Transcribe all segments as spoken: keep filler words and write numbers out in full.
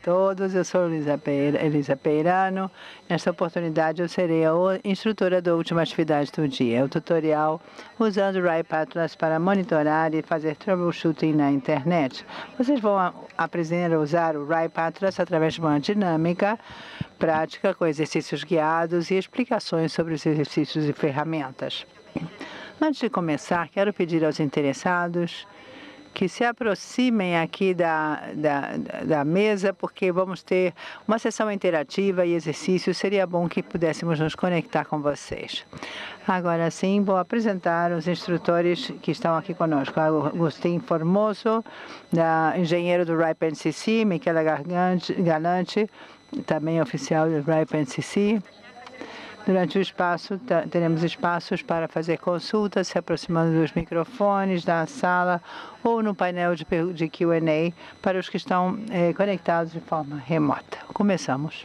todos, eu sou Elisa, Peira, Elisa Peirano. Nesta oportunidade eu serei a instrutora da última atividade do dia, o tutorial usando o RIPE Atlas para monitorar e fazer troubleshooting na internet. Vocês vão aprender a usar o RIPE Atlas através de uma dinâmica prática com exercícios guiados e explicações sobre os exercícios e ferramentas. Antes de começar, quero pedir aos interessados que se aproximem aqui da, da, da mesa, porque vamos ter uma sessão interativa e exercícios. Seria bom que pudéssemos nos conectar com vocês. Agora sim, vou apresentar os instrutores que estão aqui conosco. Agostinho Formoso, da, engenheiro do RIPE N C C, Michela Galante, também oficial do RIPE N C C. Durante o espaço, teremos espaços para fazer consultas, se aproximando dos microfones, da sala ou no painel de, de Q and A para os que estão eh, conectados de forma remota. Começamos.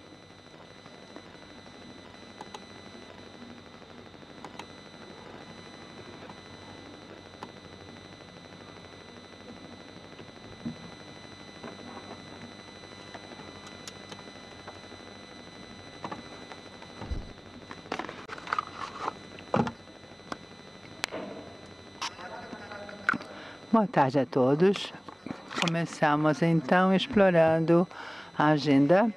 Boa tarde a todos. Começamos então explorando a agenda.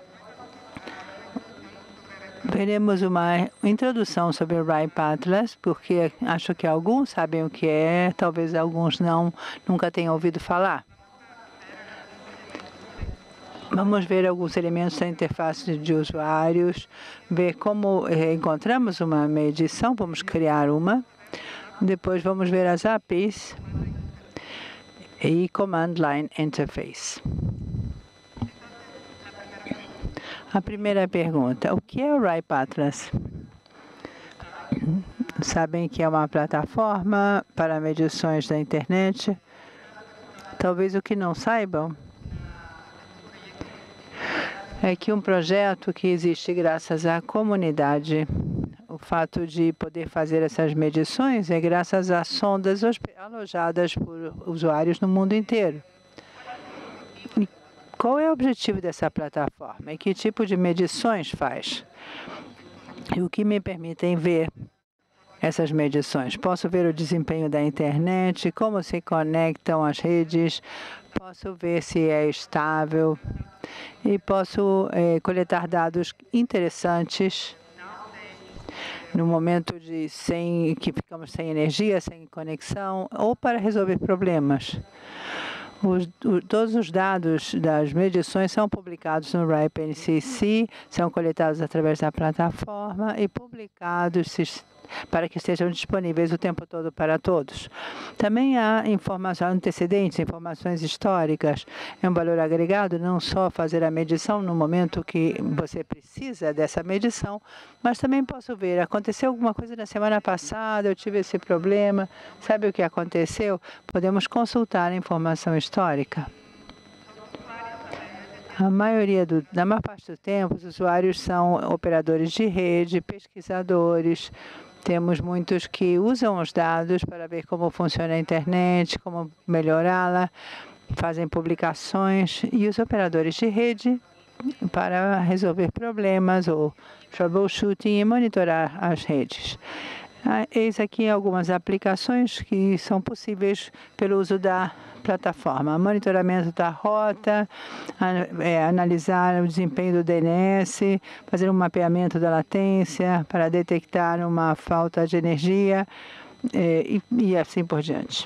Veremos uma introdução sobre o RIPE Atlas, porque acho que alguns sabem o que é, talvez alguns não, nunca tenham ouvido falar. Vamos ver alguns elementos da interface de usuários, ver como eh, encontramos uma medição, vamos criar uma. Depois vamos ver as A P Is e Command Line Interface. A primeira pergunta, o que é o RIPE Atlas? Sabem que é uma plataforma para medições da internet? Talvez o que não saibam é que um projeto que existe graças à comunidade. O fato de poder fazer essas medições é graças a sondas alojadas por usuários no mundo inteiro. E qual é o objetivo dessa plataforma? E que tipo de medições faz? E o que me permitem ver essas medições? Posso ver o desempenho da internet, como se conectam as redes, posso ver se é estável e posso eh, coletar dados interessantes no momento de sem que ficamos sem energia, sem conexão, ou para resolver problemas. Os, o, todos os dados das medições são publicados no RIPE N C C, são coletados através da plataforma e publicados para que estejam disponíveis o tempo todo para todos. Também há informações antecedentes, informações históricas. É um valor agregado não só fazer a medição no momento que você precisa dessa medição, mas também posso ver, aconteceu alguma coisa na semana passada, eu tive esse problema, sabe o que aconteceu? Podemos consultar a informação histórica. A maioria do, na maior parte do tempo, os usuários são operadores de rede, pesquisadores. Temos muitos que usam os dados para ver como funciona a internet, como melhorá-la, fazem publicações, e os operadores de rede para resolver problemas ou troubleshooting e monitorar as redes. Eis aqui algumas aplicações que são possíveis pelo uso da plataforma. Monitoramento da rota, é, analisar o desempenho do D N S, fazer um mapeamento da latência para detectar uma falta de energia é, e, e assim por diante.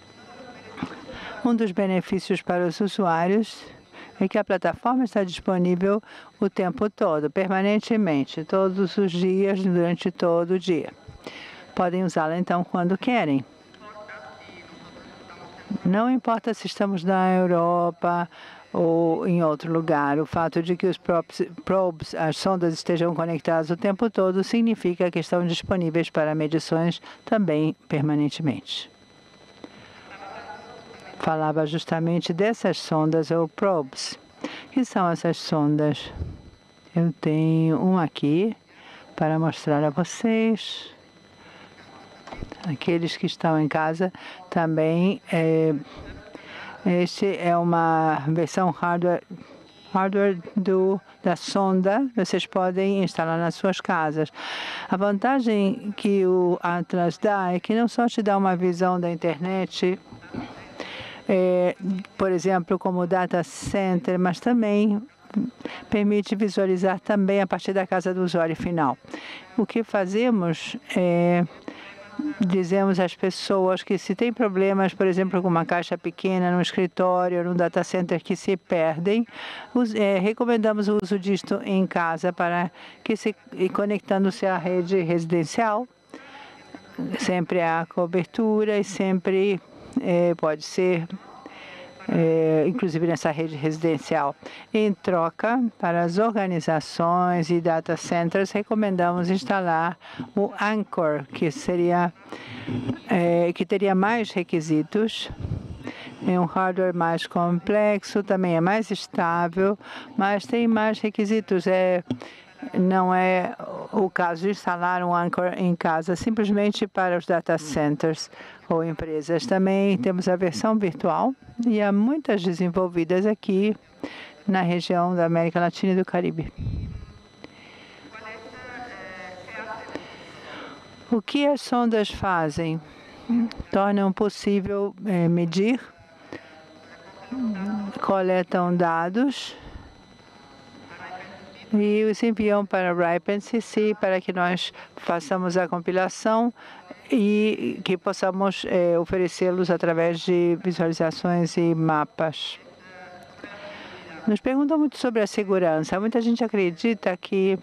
Um dos benefícios para os usuários é que a plataforma está disponível o tempo todo, permanentemente, todos os dias, durante todo o dia. Podem usá-la, então, quando querem. Não importa se estamos na Europa ou em outro lugar, o fato de que os probes, as sondas estejam conectadas o tempo todo, significa que estão disponíveis para medições também permanentemente. Falava justamente dessas sondas ou probes. O que são essas sondas? Eu tenho uma aqui para mostrar a vocês. Aqueles que estão em casa também. É, este é uma versão hardware hardware do, da sonda, vocês podem instalar nas suas casas. A vantagem que o Atlas dá é que não só te dá uma visão da internet, é, por exemplo, como data center, mas também permite visualizar também a partir da casa do usuário final. O que fazemos é dizemos às pessoas que se tem problemas, por exemplo, com uma caixa pequena no escritório, no data center que se perdem, us, é, recomendamos o uso disto em casa para que se conectando-se à rede residencial, sempre há cobertura e sempre é, pode ser É, inclusive nessa rede residencial. Em troca, para as organizações e data centers, recomendamos instalar o Anchor, que seria é, que teria mais requisitos. É um hardware mais complexo, também é mais estável, mas tem mais requisitos. É, não é o caso de instalar um Anchor em casa simplesmente para os data centers ou empresas. Também temos a versão virtual e há muitas desenvolvidas aqui na região da América Latina e do Caribe. O que as sondas fazem? Tornam possível é, medir, coletam dados e os enviam para o RIPE N C C para que nós façamos a compilação e que possamos é, oferecê-los através de visualizações e mapas. Nos perguntam muito sobre a segurança. Muita gente acredita que,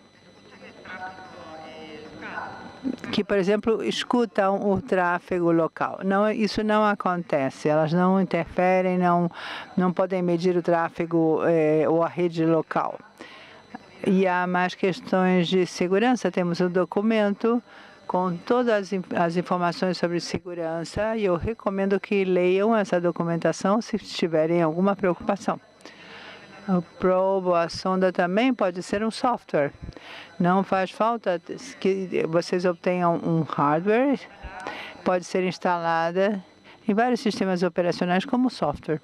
que por exemplo, escutam o tráfego local. Não, isso não acontece. Elas não interferem, não, não podem medir o tráfego é, ou a rede local. E há mais questões de segurança. Temos um documento com todas as informações sobre segurança e eu recomendo que leiam essa documentação se tiverem alguma preocupação. O probe, a sonda também pode ser um software. Não faz falta que vocês obtenham um hardware. Pode ser instalada em vários sistemas operacionais como software.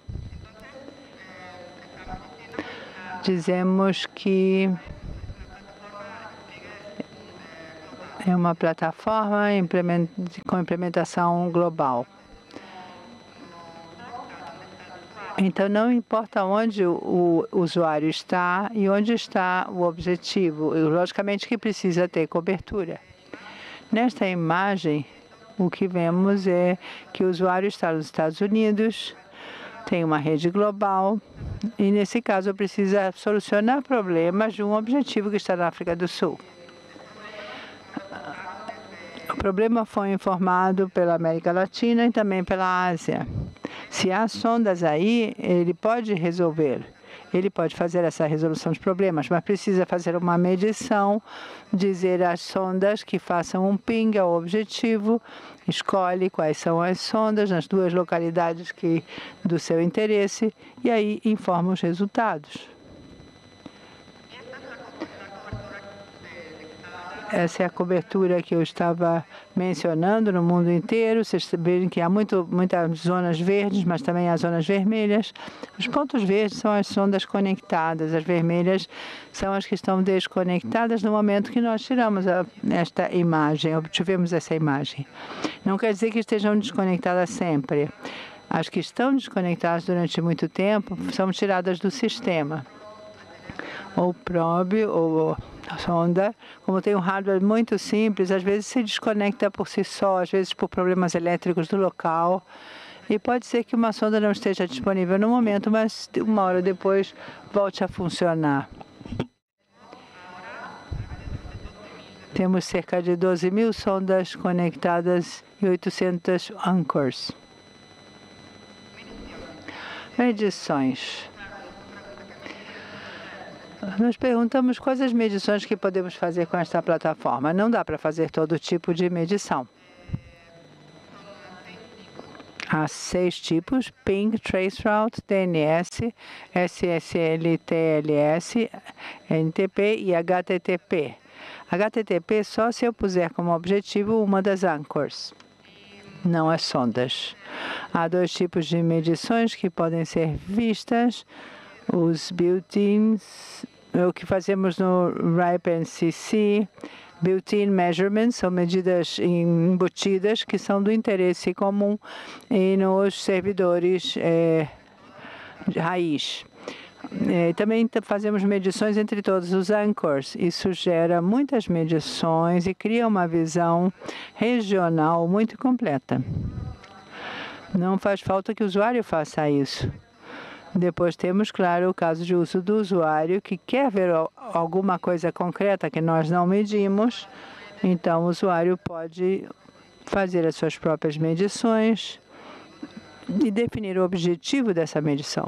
Dizemos que é uma plataforma com implementação global. Então, não importa onde o usuário está e onde está o objetivo. Logicamente que precisa ter cobertura. Nesta imagem, o que vemos é que o usuário está nos Estados Unidos, tem uma rede global e, nesse caso, precisa solucionar problemas de um objetivo que está na África do Sul. O problema foi informado pela América Latina e também pela Ásia. Se há sondas aí, ele pode resolver. Ele pode fazer essa resolução de problemas, mas precisa fazer uma medição, dizer às sondas que façam um ping ao objetivo, escolhe quais são as sondas nas duas localidades que, do seu interesse e aí informa os resultados. Essa é a cobertura que eu estava mencionando no mundo inteiro. Vocês veem que há muito, muitas zonas verdes, mas também há zonas vermelhas. Os pontos verdes são as sondas conectadas. As vermelhas são as que estão desconectadas no momento que nós tiramos a, esta imagem, obtivemos essa imagem. Não quer dizer que estejam desconectadas sempre. As que estão desconectadas durante muito tempo são tiradas do sistema. Ou probe, ou sonda, como tem um hardware muito simples, às vezes se desconecta por si só, às vezes por problemas elétricos do local. E pode ser que uma sonda não esteja disponível no momento, mas uma hora depois volte a funcionar. Temos cerca de doze mil sondas conectadas e oitocentos anchors. Medições. Nós perguntamos quais as medições que podemos fazer com esta plataforma. Não dá para fazer todo tipo de medição. Há seis tipos: ping, traceroute, D N S, S S L T L S, N T P e H T T P. H T T P só se eu puser como objetivo uma das anchors, não as sondas. Há dois tipos de medições que podem ser vistas. os built-ins, o que fazemos no RIPE N C C, built-in measurements, são medidas embutidas que são do interesse comum e nos servidores é, de raiz. É, também fazemos medições entre todos os anchors. Isso gera muitas medições e cria uma visão regional muito completa. Não faz falta que o usuário faça isso. Depois temos, claro, o caso de uso do usuário que quer ver alguma coisa concreta que nós não medimos. Então, o usuário pode fazer as suas próprias medições e definir o objetivo dessa medição.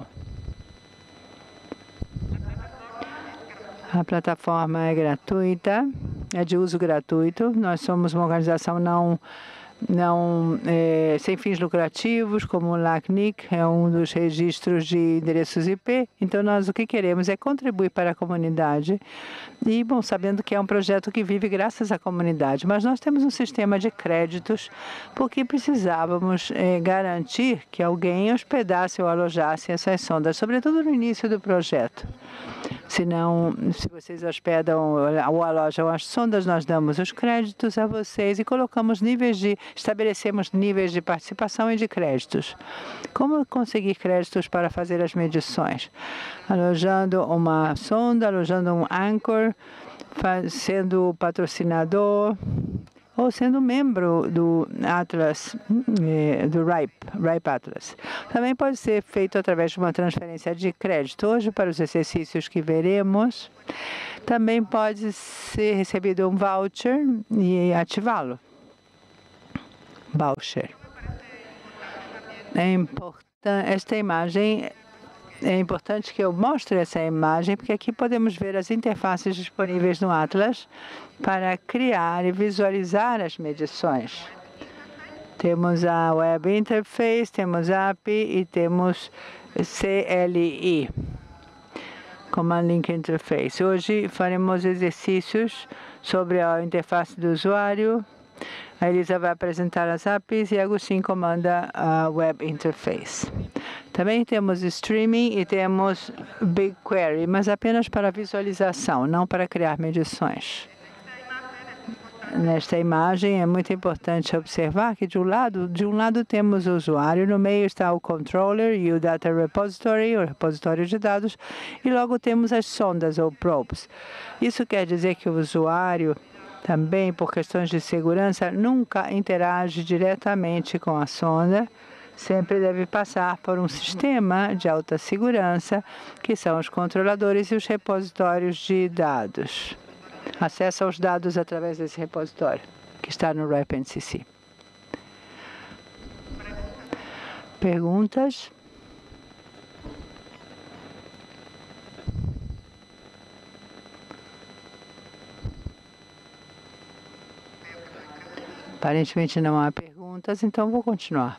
A plataforma é gratuita, é de uso gratuito. Nós somos uma organização não, não é, sem fins lucrativos, como o LACNIC, é um dos registros de endereços I P. Então, nós o que queremos é contribuir para a comunidade e, bom, sabendo que é um projeto que vive graças à comunidade. Mas nós temos um sistema de créditos porque precisávamos é, garantir que alguém hospedasse ou alojasse essas sondas, sobretudo no início do projeto. Se não, se vocês hospedam ou alojam as sondas, nós damos os créditos a vocês e colocamos níveis de, estabelecemos níveis de participação e de créditos. Como conseguir créditos para fazer as medições? Alojando uma sonda, alojando um anchor, sendo patrocinador ou sendo membro do Atlas, do RIPE, RIPE Atlas. Também pode ser feito através de uma transferência de crédito. Hoje, para os exercícios que veremos, também pode ser recebido um voucher e ativá-lo. Voucher. É importante, esta imagem, é importante que eu mostre essa imagem, porque aqui podemos ver as interfaces disponíveis no Atlas para criar e visualizar as medições. Temos a Web Interface, temos a A P I e temos C L I, Command Link Interface. Hoje faremos exercícios sobre a interface do usuário. A Elisa vai apresentar as A P Is e Agostinho comanda a Web Interface. Também temos streaming e temos BigQuery, mas apenas para visualização, não para criar medições. Nesta imagem é muito importante observar que de um lado, de um lado temos o usuário, no meio está o controller e o data repository, o repositório de dados, e logo temos as sondas ou probes. Isso quer dizer que o usuário também, por questões de segurança, nunca interage diretamente com a sonda. Sempre deve passar por um sistema de alta segurança, que são os controladores e os repositórios de dados. Acessa os dados através desse repositório, que está no RIPE N C C. Perguntas? Aparentemente não há perguntas, então vou continuar.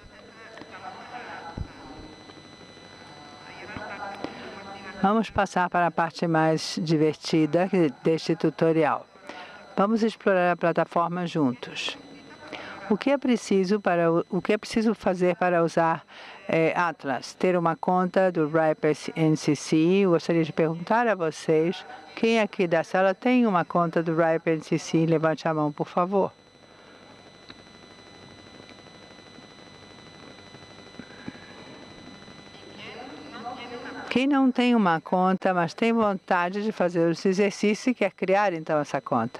Vamos passar para a parte mais divertida deste tutorial. Vamos explorar a plataforma juntos. O que é preciso para o que é preciso fazer para usar é, Atlas? Ter uma conta do RIPE N C C. Eu gostaria de perguntar a vocês, quem aqui da sala tem uma conta do RIPE N C C? Levante a mão, por favor. Quem não tem uma conta, mas tem vontade de fazer esse exercício e quer criar, então, essa conta?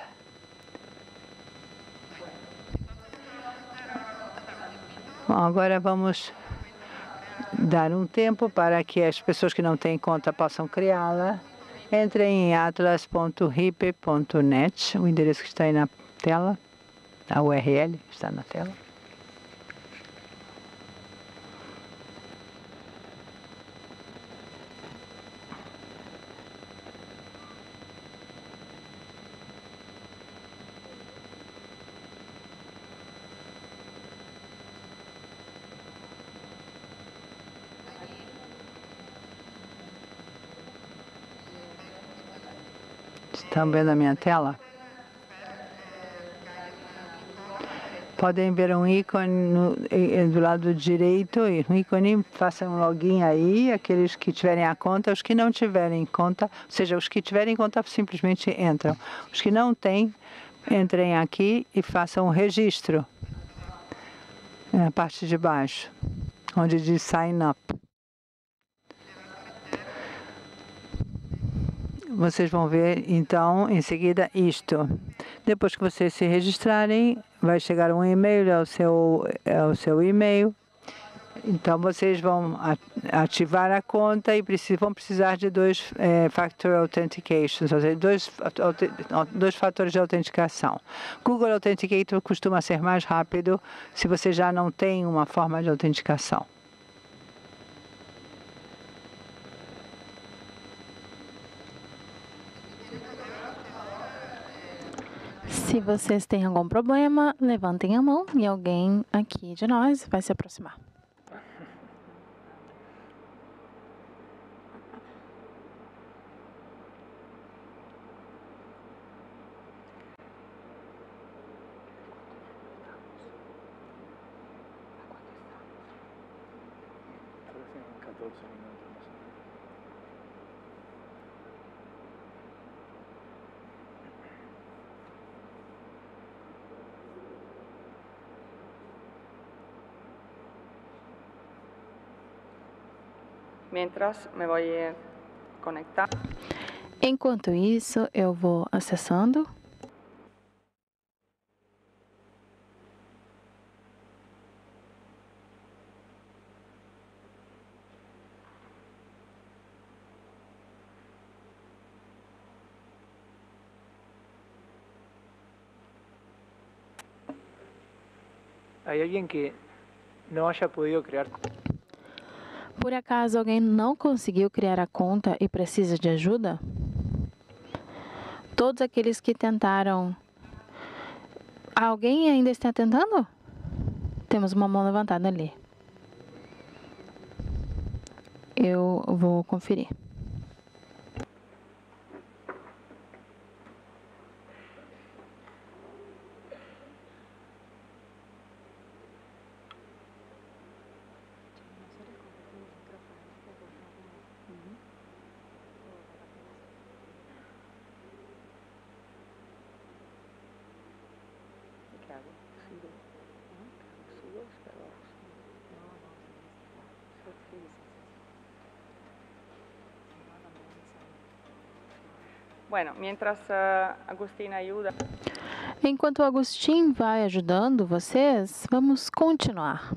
Bom, agora vamos dar um tempo para que as pessoas que não têm conta possam criá-la. Entrem em atlas ponto ripe ponto net, o endereço que está aí na tela, a U R L está na tela. Estão vendo a minha tela? podem ver um ícone no, do lado direito, um ícone, façam um login aí, aqueles que tiverem a conta, os que não tiverem conta, ou seja, os que tiverem conta simplesmente entram. Os que não têm, entrem aqui e façam um registro na parte de baixo, onde diz sign up. Vocês vão ver, então, em seguida, isto. Depois que vocês se registrarem, vai chegar um e-mail ao seu, ao seu e-mail. Então, vocês vão ativar a conta e vão precisar de dois é, factor authentications, ou seja, dois, dois fatores de autenticação. Google Authenticator costuma ser mais rápido se você já não tem uma forma de autenticação. Se vocês têm algum problema, levantem a mão e alguém aqui de nós vai se aproximar. Mientras me voy conectar. Enquanto isso, eu vou acessando. ¿Hay alguien que no haya podido crear? Por acaso alguém não conseguiu criar a conta e precisa de ajuda? Todos aqueles que tentaram. Alguém ainda está tentando? Temos uma mão levantada ali. Eu vou conferir. Bueno, mientras uh, Agustina ajuda. Enquanto o Agostinho vai ajudando vocês, vamos continuar.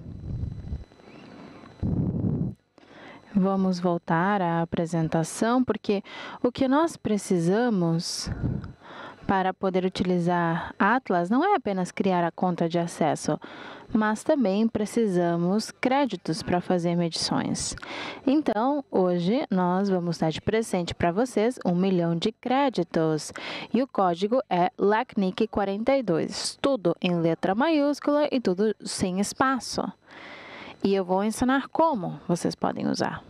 Vamos voltar à apresentação, porque o que nós precisamos para poder utilizar Atlas não é apenas criar a conta de acesso, mas também precisamos créditos para fazer medições. Então, hoje nós vamos dar de presente para vocês um milhão de créditos. E o código é L A C N I C quarenta e dois, tudo em letra maiúscula e tudo sem espaço. E eu vou ensinar como vocês podem usar.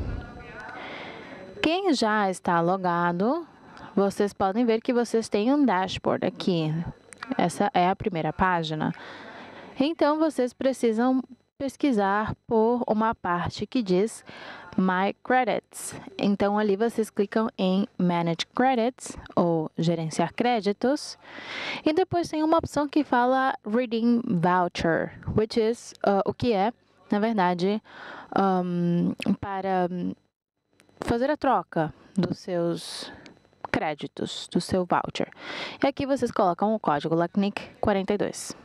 Quem já está logado, vocês podem ver que vocês têm um dashboard aqui. Essa é a primeira página. Então, vocês precisam pesquisar por uma parte que diz My Credits. Então, ali vocês clicam em Manage Credits, ou Gerenciar Créditos. E depois tem uma opção que fala Redeem Voucher, which is, uh, o que é, na verdade, um, para fazer a troca dos seus créditos, do seu voucher. E aqui vocês colocam o código L A C N I C quarenta e dois.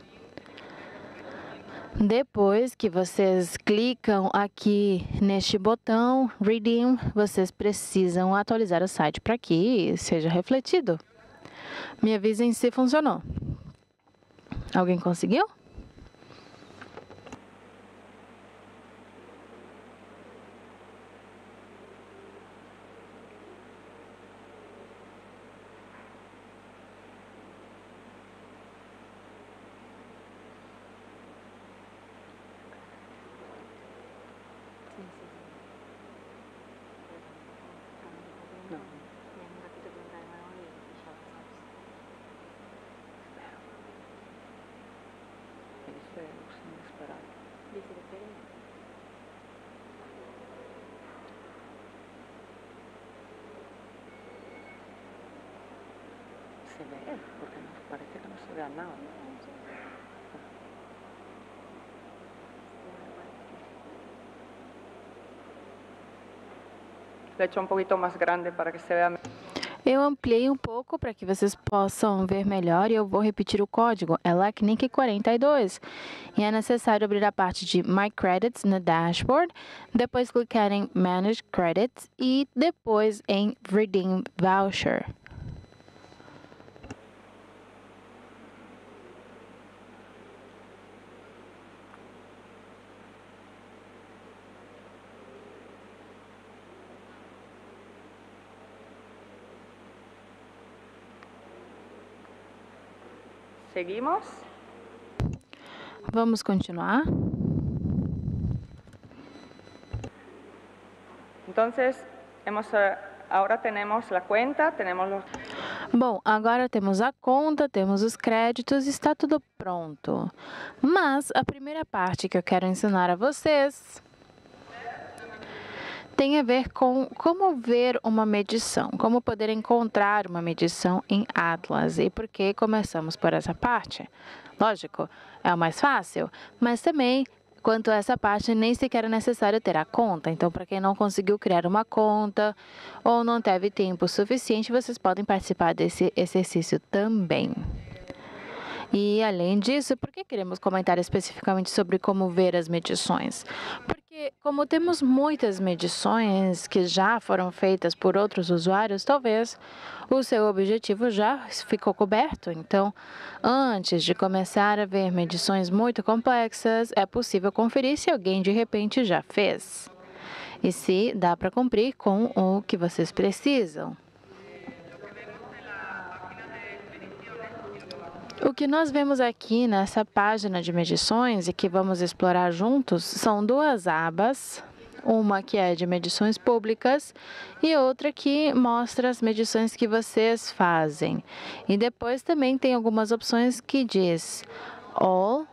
Depois que vocês clicam aqui neste botão Redeem, vocês precisam atualizar o site para que seja refletido. Me avisem se funcionou. Alguém conseguiu? Se ve, porque no, parece que no se vea nada. Le echo un poquito más grande para que se vea. Eu ampliei um pouco para que vocês possam ver melhor e eu vou repetir o código. É L A C N I C quarenta e dois. E é necessário abrir a parte de My Credits no dashboard, depois clicar em Manage Credits e depois em Redeem Voucher. Seguimos. Vamos continuar? Entonces, hemos, eh, ahora tenemos la cuenta, tenemos los... Bom, agora temos a conta, temos os créditos, está tudo pronto. Mas a primeira parte que eu quero ensinar a vocês tem a ver com como ver uma medição, como poder encontrar uma medição em Atlas. E por que começamos por essa parte? Lógico, é o mais fácil, mas também, quanto a essa parte, nem sequer é necessário ter a conta. Então, para quem não conseguiu criar uma conta ou não teve tempo suficiente, vocês podem participar desse exercício também. E, além disso, por que queremos comentar especificamente sobre como ver as medições? Porque, como temos muitas medições que já foram feitas por outros usuários, talvez o seu objetivo já ficou coberto. Então, antes de começar a ver medições muito complexas, é possível conferir se alguém de repente já fez e se dá para cumprir com o que vocês precisam. O que nós vemos aqui nessa página de medições e que vamos explorar juntos são duas abas, uma que é de medições públicas e outra que mostra as medições que vocês fazem. E depois também tem algumas opções que diz All.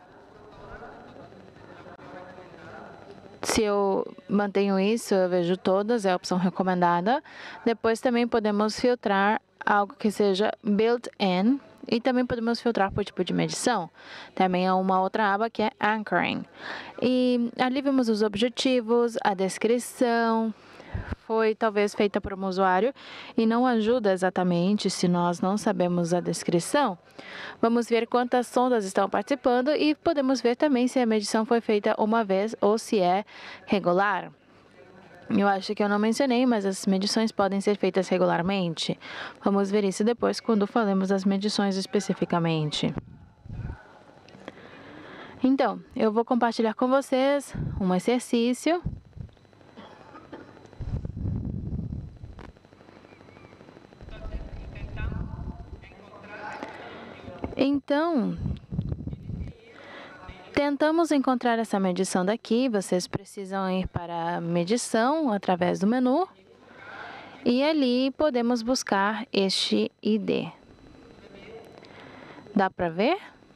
Se eu mantenho isso, eu vejo todas, é a opção recomendada. Depois também podemos filtrar algo que seja built-in. E também podemos filtrar por tipo de medição. Também há uma outra aba que é Anchoring. E ali vemos os objetivos, a descrição. Foi talvez feita por um usuário e não ajuda exatamente se nós não sabemos a descrição. Vamos ver quantas sondas estão participando e podemos ver também se a medição foi feita uma vez ou se é regular. Eu acho que eu não mencionei, mas as medições podem ser feitas regularmente. Vamos ver isso depois quando falamos das medições especificamente. Então, eu vou compartilhar com vocês um exercício. Então, tentamos encontrar essa medição daqui. Vocês precisam ir para a medição através do menu. E ali podemos buscar este I D. Dá para ver?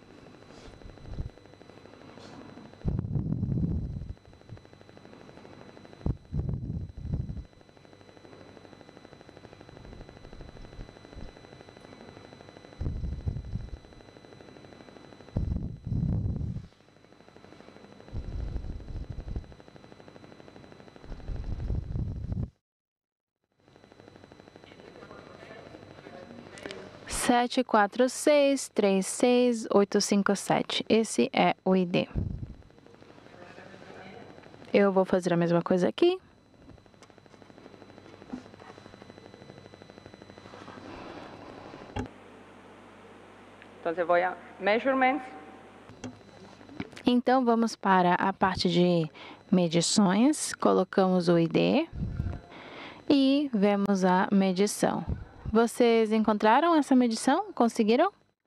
sete quatro seis, três seis, oito cinco sete. Esse é o I D. Eu vou fazer a mesma coisa aqui. Então, eu vou a Measurements. Então, vamos para a parte de medições. Colocamos o I D e vemos a medição. Vocês encontraram essa medição? Conseguiram?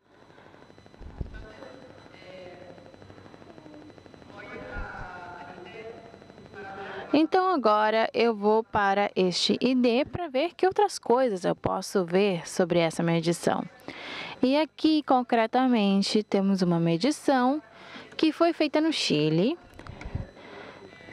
Então, agora eu vou para este I D para ver que outras coisas eu posso ver sobre essa medição. E aqui, concretamente, temos uma medição que foi feita no Chile,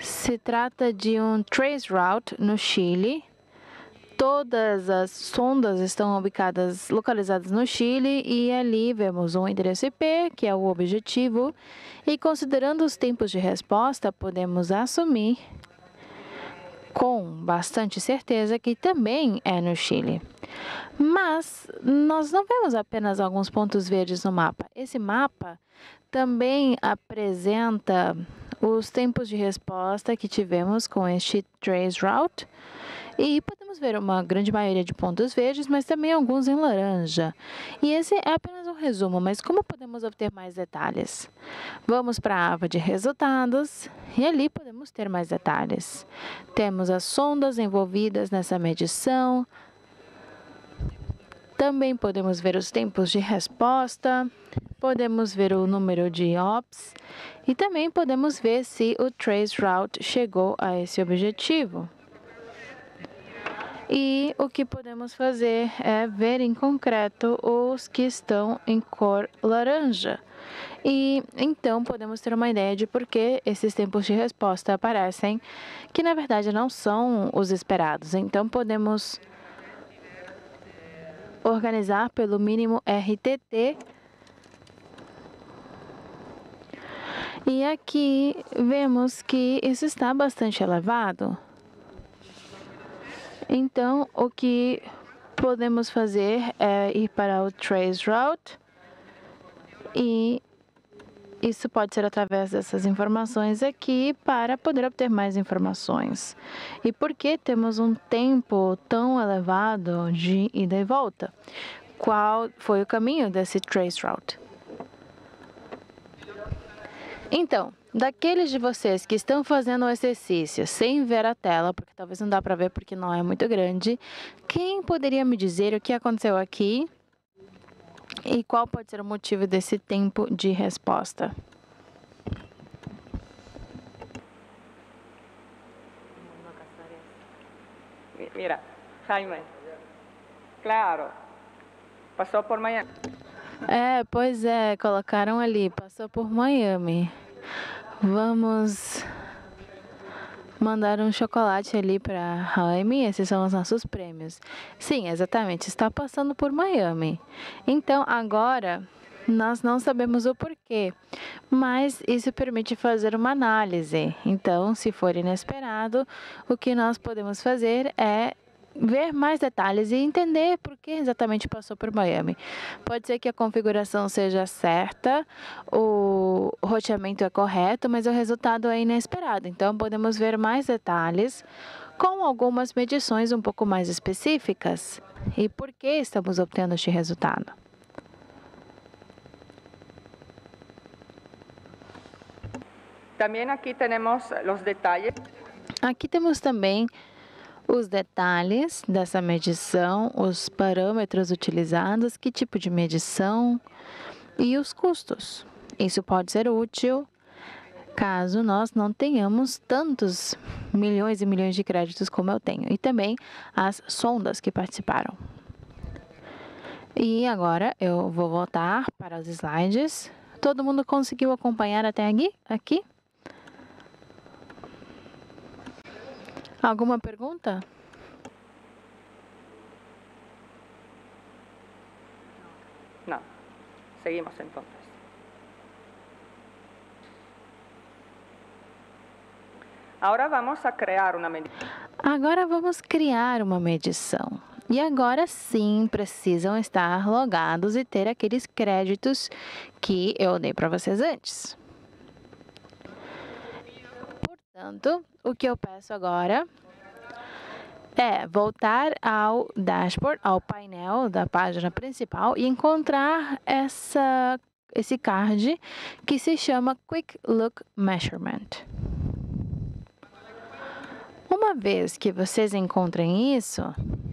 Se trata de um traceroute no Chile. Todas as sondas estão ubicadas, localizadas no Chile, e ali vemos um endereço I P, que é o objetivo, e considerando os tempos de resposta, podemos assumir com bastante certeza que também é no Chile. Mas nós não vemos apenas alguns pontos verdes no mapa. Esse mapa também apresenta os tempos de resposta que tivemos com este traceroute. E podemos ver uma grande maioria de pontos verdes, mas também alguns em laranja. E esse é apenas um resumo, mas como podemos obter mais detalhes? Vamos para a aba de resultados e ali podemos ter mais detalhes. Temos as sondas envolvidas nessa medição. Também podemos ver os tempos de resposta. Podemos ver o número de ops. E também podemos ver se o traceroute chegou a esse objetivo. E o que podemos fazer é ver em concreto os que estão em cor laranja. E então podemos ter uma ideia de por que esses tempos de resposta aparecem, que na verdade não são os esperados. Então podemos organizar pelo mínimo R T T. E aqui vemos que isso está bastante elevado. Então, o que podemos fazer é ir para o traceroute e isso pode ser através dessas informações aqui para poder obter mais informações. E por que temos um tempo tão elevado de ida e volta? Qual foi o caminho desse traceroute? Então, daqueles de vocês que estão fazendo o exercício sem ver a tela, porque talvez não dá para ver porque não é muito grande, quem poderia me dizer o que aconteceu aqui e qual pode ser o motivo desse tempo de resposta? Mira, Jaime, claro, passou por Miami. É, pois é, colocaram ali, passou por Miami. Vamos mandar um chocolate ali para Jaime. Esses são os nossos prêmios. Sim, exatamente. Está passando por Miami. Então, agora, nós não sabemos o porquê, mas isso permite fazer uma análise. Então, se for inesperado, o que nós podemos fazer é ver mais detalhes e entender por que exatamente passou por Miami. Pode ser que a configuração seja certa, o roteamento é correto, mas o resultado é inesperado. Então, podemos ver mais detalhes com algumas medições um pouco mais específicas e por que estamos obtendo este resultado. Também aqui temos os detalhes. Aqui temos também os detalhes dessa medição, os parâmetros utilizados, que tipo de medição e os custos. Isso pode ser útil caso nós não tenhamos tantos milhões e milhões de créditos como eu tenho. E também as sondas que participaram. E agora eu vou voltar para os slides. Todo mundo conseguiu acompanhar até aqui? Aqui? Alguma pergunta? Não. Seguimos então. Agora vamos a criar uma medição. Agora vamos criar uma medição. E agora sim precisam estar logados e ter aqueles créditos que eu dei para vocês antes. Portanto, o que eu peço agora é voltar ao dashboard, ao painel da página principal e encontrar essa, esse card que se chama Quick Look Measurement. Uma vez que vocês encontrem isso,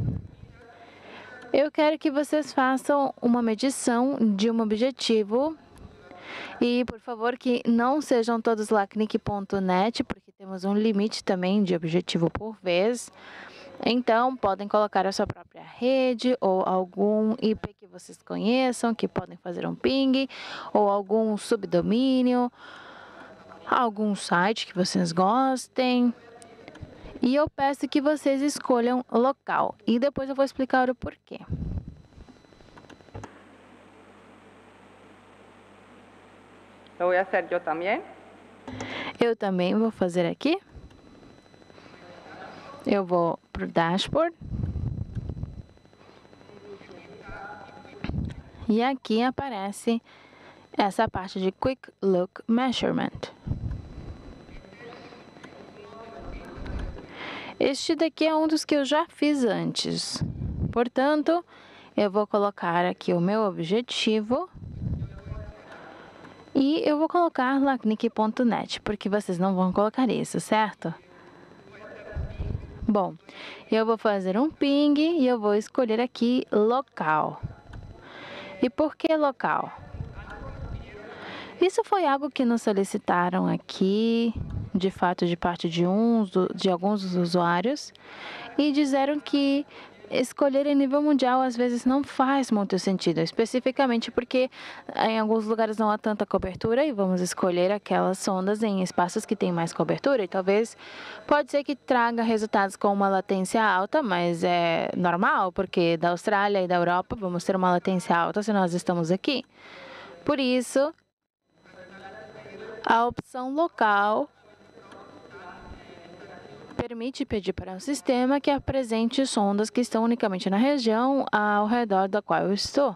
eu quero que vocês façam uma medição de um objetivo. E, por favor, que não sejam todos lacnic ponto net, porque temos um limite também de objetivo por vez. Então, podem colocar a sua própria rede ou algum I P que vocês conheçam, que podem fazer um ping, ou algum subdomínio. algum site que vocês gostem. E eu peço que vocês escolham o local. E depois eu vou explicar o porquê. Lo voy a hacer yo también. Eu também vou fazer aqui. Eu vou para o dashboard. E aqui aparece essa parte de Quick Look Measurement. Este daqui é um dos que eu já fiz antes. Portanto, eu vou colocar aqui o meu objetivo. E eu vou colocar lacnic ponto net, porque vocês não vão colocar isso, certo? Bom, eu vou fazer um ping e eu vou escolher aqui local. E por que local? Isso foi algo que nos solicitaram aqui, de fato, de parte de, uns, de alguns dos usuários, e disseram que escolher em nível mundial às vezes não faz muito sentido, especificamente porque em alguns lugares não há tanta cobertura e vamos escolher aquelas sondas em espaços que têm mais cobertura e talvez pode ser que traga resultados com uma latência alta, mas é normal porque da Austrália e da Europa vamos ter uma latência alta se nós estamos aqui. Por isso, a opção local permite pedir para o sistema que apresente sondas que estão unicamente na região ao redor da qual eu estou.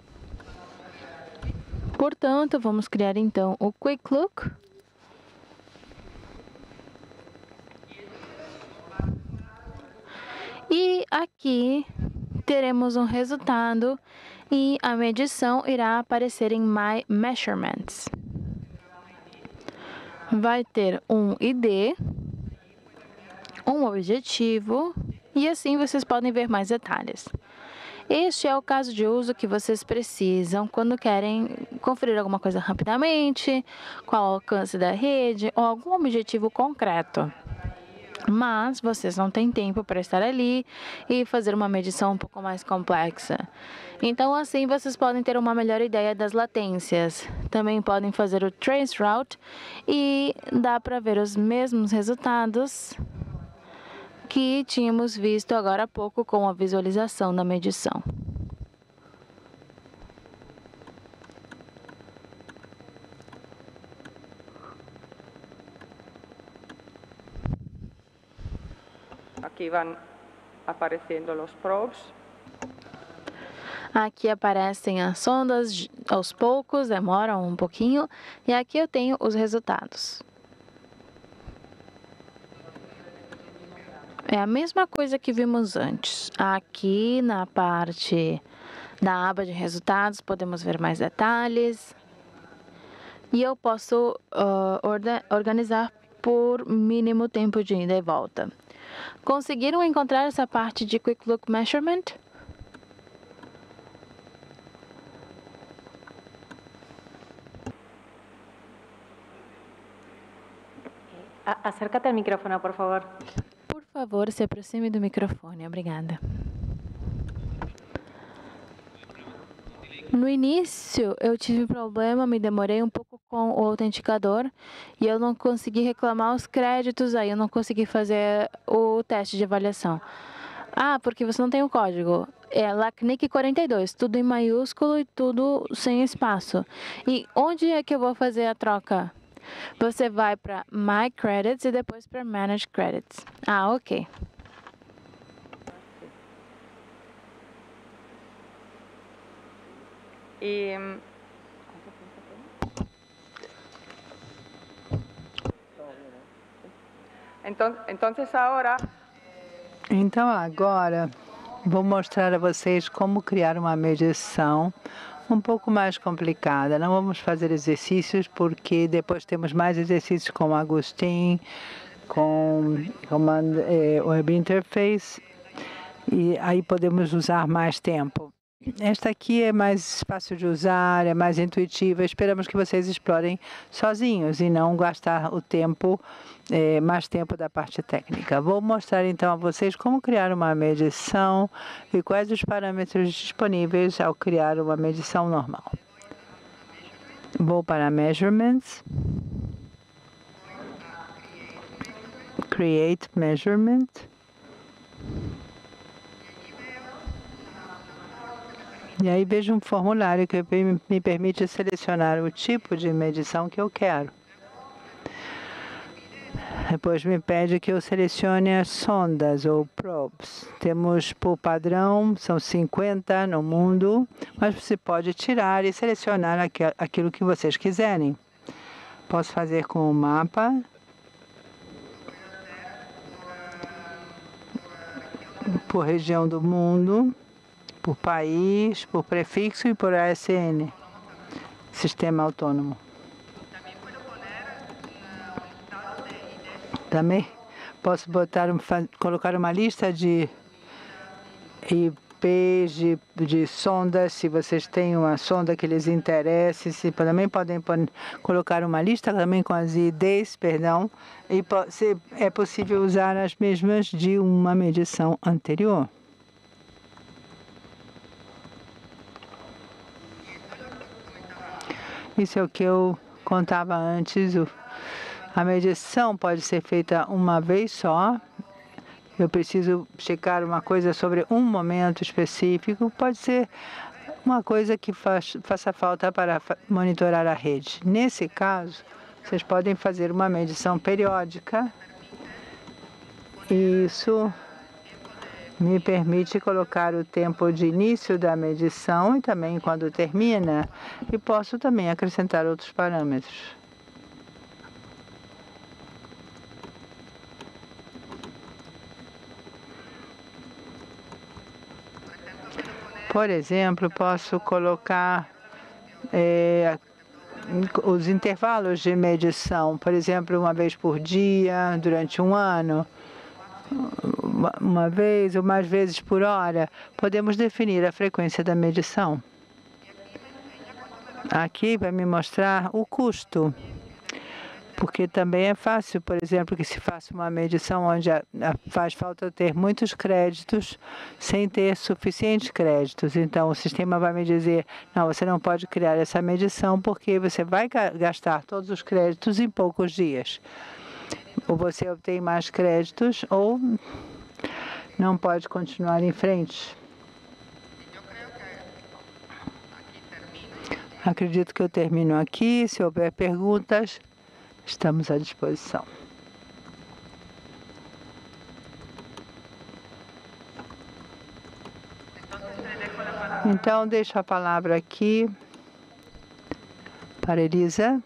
Portanto, vamos criar então o Quick Look. E aqui teremos um resultado e a medição irá aparecer em My Measurements. Vai ter um I D, um objetivo e assim vocês podem ver mais detalhes. Este é o caso de uso que vocês precisam quando querem conferir alguma coisa rapidamente, qual o alcance da rede ou algum objetivo concreto. Mas vocês não têm tempo para estar ali e fazer uma medição um pouco mais complexa. Então, assim, vocês podem ter uma melhor ideia das latências. Também podem fazer o trace route e dá para ver os mesmos resultados que tínhamos visto agora há pouco com a visualização da medição. Aqui vão aparecendo os probes. Aqui aparecem as sondas aos poucos, demoram um pouquinho, e aqui eu tenho os resultados. É a mesma coisa que vimos antes. Aqui na parte da aba de resultados podemos ver mais detalhes. E eu posso uh, orda, organizar por mínimo tempo de ida e volta. Conseguiram encontrar essa parte de Quick Look Measurement? Acércate al micrófono, por favor. Por favor, se aproxime do microfone. Obrigada. No início, eu tive problema, me demorei um pouco com o autenticador e eu não consegui reclamar os créditos, aí eu não consegui fazer o teste de avaliação. Ah, porque você não tem o código. É lacnic quarenta e dois, tudo em maiúsculo e tudo sem espaço. E onde é que eu vou fazer a troca? Você vai para My Credits e depois para Manage Credits. Ah, ok. E então, então agora Então agora vou mostrar a vocês como criar uma medição um pouco mais complicada. Não vamos fazer exercícios porque depois temos mais exercícios com o Agustin, com Command eh, Web Interface e aí podemos usar mais tempo. Esta aqui é mais fácil de usar, é mais intuitiva. Esperamos que vocês explorem sozinhos e não gastar o tempo, eh, mais tempo da parte técnica. Vou mostrar então a vocês como criar uma medição e quais os parâmetros disponíveis ao criar uma medição normal. Vou para Measurements. Create Measurement. E aí vejo um formulário que me permite selecionar o tipo de medição que eu quero. Depois me pede que eu selecione as sondas ou probes. Temos por padrão, são cinquenta no mundo, mas você pode tirar e selecionar aquilo que vocês quiserem. Posso fazer com o mapa. Por região do mundo, por país, por prefixo e por A S N, sistema autônomo. Também posso botar, colocar uma lista de I Ps, de, de sondas, se vocês têm uma sonda que lhes interesse, se, também podem colocar uma lista também com as I Ds, perdão, e se é possível usar as mesmas de uma medição anterior. Isso é o que eu contava antes. A medição pode ser feita uma vez só. Eu preciso checar uma coisa sobre um momento específico. Pode ser uma coisa que faz, faça falta para monitorar a rede. Nesse caso, vocês podem fazer uma medição periódica. Isso me permite colocar o tempo de início da medição e também quando termina. E posso também acrescentar outros parâmetros. Por exemplo, posso colocar é, os intervalos de medição, por exemplo, uma vez por dia, durante um ano, uma vez ou mais vezes por hora. Podemos definir a frequência da medição. Aqui vai me mostrar o custo, porque também é fácil, por exemplo, que se faça uma medição onde a, a, faz falta ter muitos créditos sem ter suficientes créditos. Então, o sistema vai me dizer, não, você não pode criar essa medição porque você vai gastar todos os créditos em poucos dias. Ou você obtém mais créditos ou não pode continuar em frente. Acredito que eu termino aqui. Se houver perguntas, estamos à disposição. Então, deixo a palavra aqui para Elisa.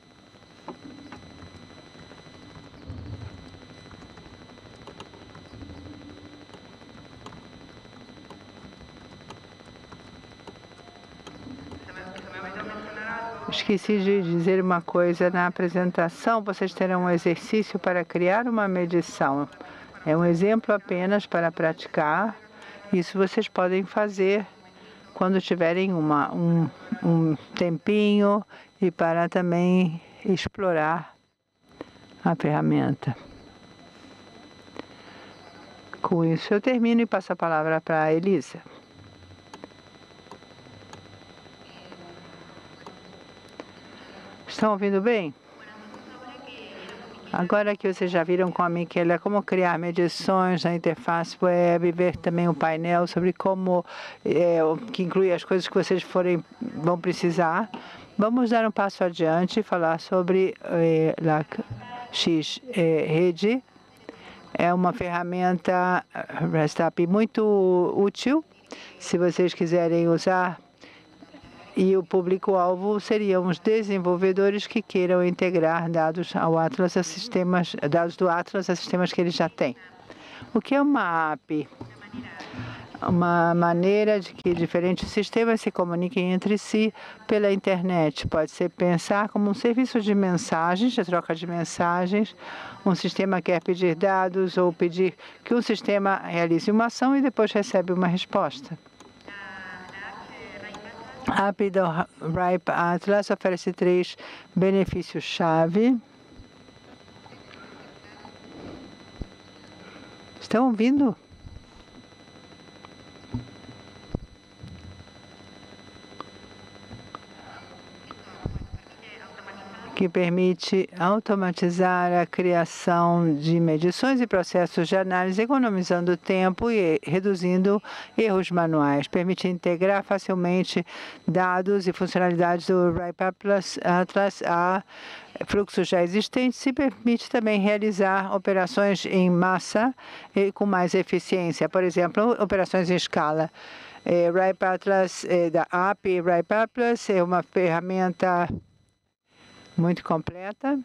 Esqueci de dizer uma coisa na apresentação. Vocês terão um exercício para criar uma medição. É um exemplo apenas para praticar. Isso vocês podem fazer quando tiverem uma, um, um tempinho e para também explorar a ferramenta. Com isso eu termino e passo a palavra para a Elisa. Estão ouvindo bem? Agora que vocês já viram com a Miquela como criar medições na interface web, ver também o painel sobre como, é, que inclui as coisas que vocês forem, vão precisar, vamos dar um passo adiante e falar sobre é, L A C X é, Rede. É uma ferramenta REST-A P I muito útil, se vocês quiserem usar. E o público-alvo seriam os desenvolvedores que queiram integrar dados ao Atlas a sistemas, dados do Atlas a sistemas que eles já têm. O que é uma A P I? Uma maneira de que diferentes sistemas se comuniquem entre si pela internet. Pode ser pensar como um serviço de mensagens, de troca de mensagens. Um sistema quer pedir dados ou pedir que um sistema realize uma ação e depois recebe uma resposta. A A P I do RIPE Atlas oferece três benefícios-chave. Estão ouvindo? que permite automatizar a criação de medições e processos de análise, economizando tempo e reduzindo erros manuais. Permite integrar facilmente dados e funcionalidades do RIPE Atlas, Atlas a fluxos já existentes e permite também realizar operações em massa e com mais eficiência. Por exemplo, operações em escala. É, RIPE Atlas é, da A P I RIPE Atlas é uma ferramenta muito completa,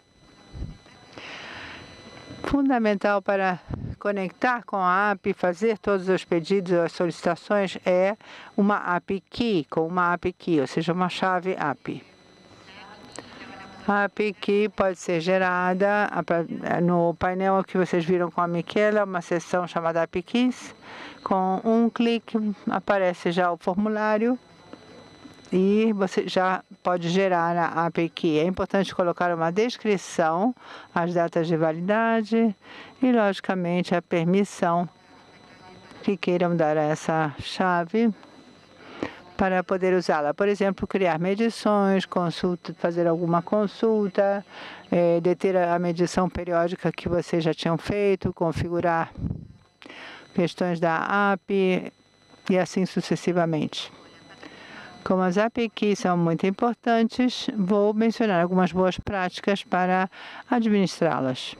fundamental para conectar com a A P I, fazer todos os pedidos, as solicitações, é uma A P I Key, com uma A P I Key, ou seja, uma chave A P I. A A P I Key pode ser gerada no painel que vocês viram com a Miquela, uma seção chamada A P I Keys. Com um clique aparece já o formulário e você já pode gerar a A P I Key. É importante colocar uma descrição, as datas de validade e, logicamente, a permissão que queiram dar a essa chave para poder usá-la. Por exemplo, criar medições, consulta, fazer alguma consulta, é, deter a medição periódica que vocês já tinham feito, configurar questões da A P I e assim sucessivamente. Como as A P I Keys são muito importantes, vou mencionar algumas boas práticas para administrá-las.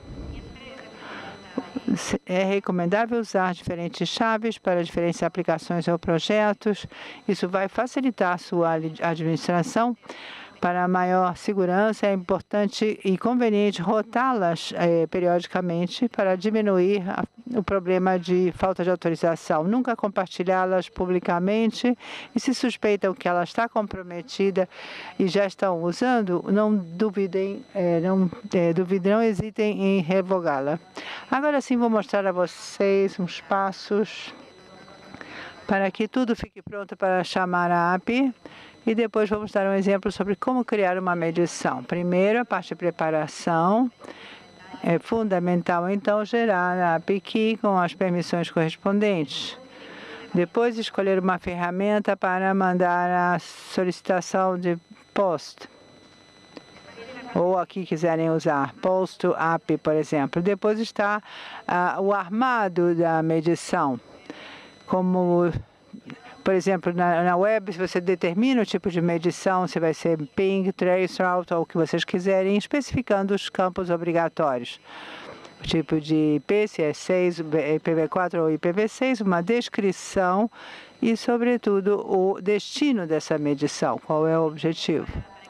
É recomendável usar diferentes chaves para diferentes aplicações ou projetos. Isso vai facilitar a sua administração. Para maior segurança, é importante e conveniente rotá-las eh, periodicamente para diminuir a, o problema de falta de autorização. Nunca compartilhá-las publicamente e, se suspeitam que ela está comprometida e já estão usando, não duvidem, eh, não, eh, duvidem, não hesitem em revogá-la. Agora sim, vou mostrar a vocês uns passos para que tudo fique pronto para chamar a A P I. E depois vamos dar um exemplo sobre como criar uma medição. Primeiro, a parte de preparação. É fundamental, então, gerar a A P I Key com as permissões correspondentes. Depois, escolher uma ferramenta para mandar a solicitação de post. Ou aqui quiserem usar post to A P I, por exemplo. Depois está uh, o armado da medição. Como... Por exemplo, na, na web, se você determina o tipo de medição, se vai ser ping, traceroute ou o que vocês quiserem, especificando os campos obrigatórios. O tipo de I P, se é seis, I P v quatro ou I P v seis, uma descrição e, sobretudo, o destino dessa medição, qual é o objetivo.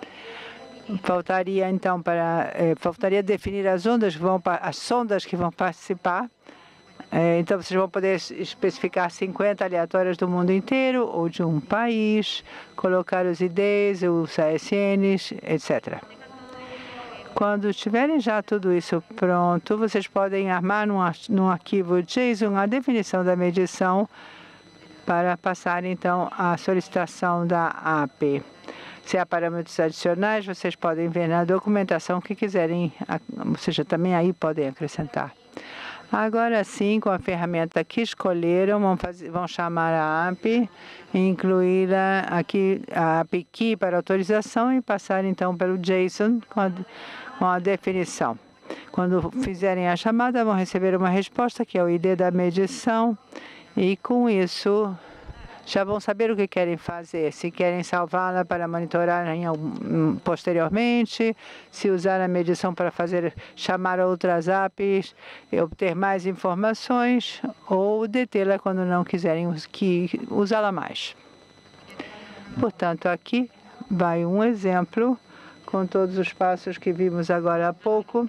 Faltaria, então, para, eh, faltaria definir as ondas que vão, as sondas que vão participar. Então, vocês vão poder especificar cinquenta aleatórias do mundo inteiro ou de um país, colocar os I Ds, os A S Ns, etcétera. Quando tiverem já tudo isso pronto, vocês podem armar num, num arquivo JSON a definição da medição para passar, então, a solicitação da A P I. Se há parâmetros adicionais, vocês podem ver na documentação que quiserem, ou seja, também aí podem acrescentar. Agora sim, com a ferramenta que escolheram, vão, fazer, vão chamar a A P I, incluí-la aqui, a A P I Key para autorização e passar então pelo JSON com a, com a definição. Quando fizerem a chamada, vão receber uma resposta, que é o I D da medição, e com isso já vão saber o que querem fazer, se querem salvá-la para monitorar em, posteriormente, se usar a medição para fazer chamar outras A P Is e obter mais informações, ou detê-la quando não quiserem usá-la mais. Portanto, aqui vai um exemplo com todos os passos que vimos agora há pouco.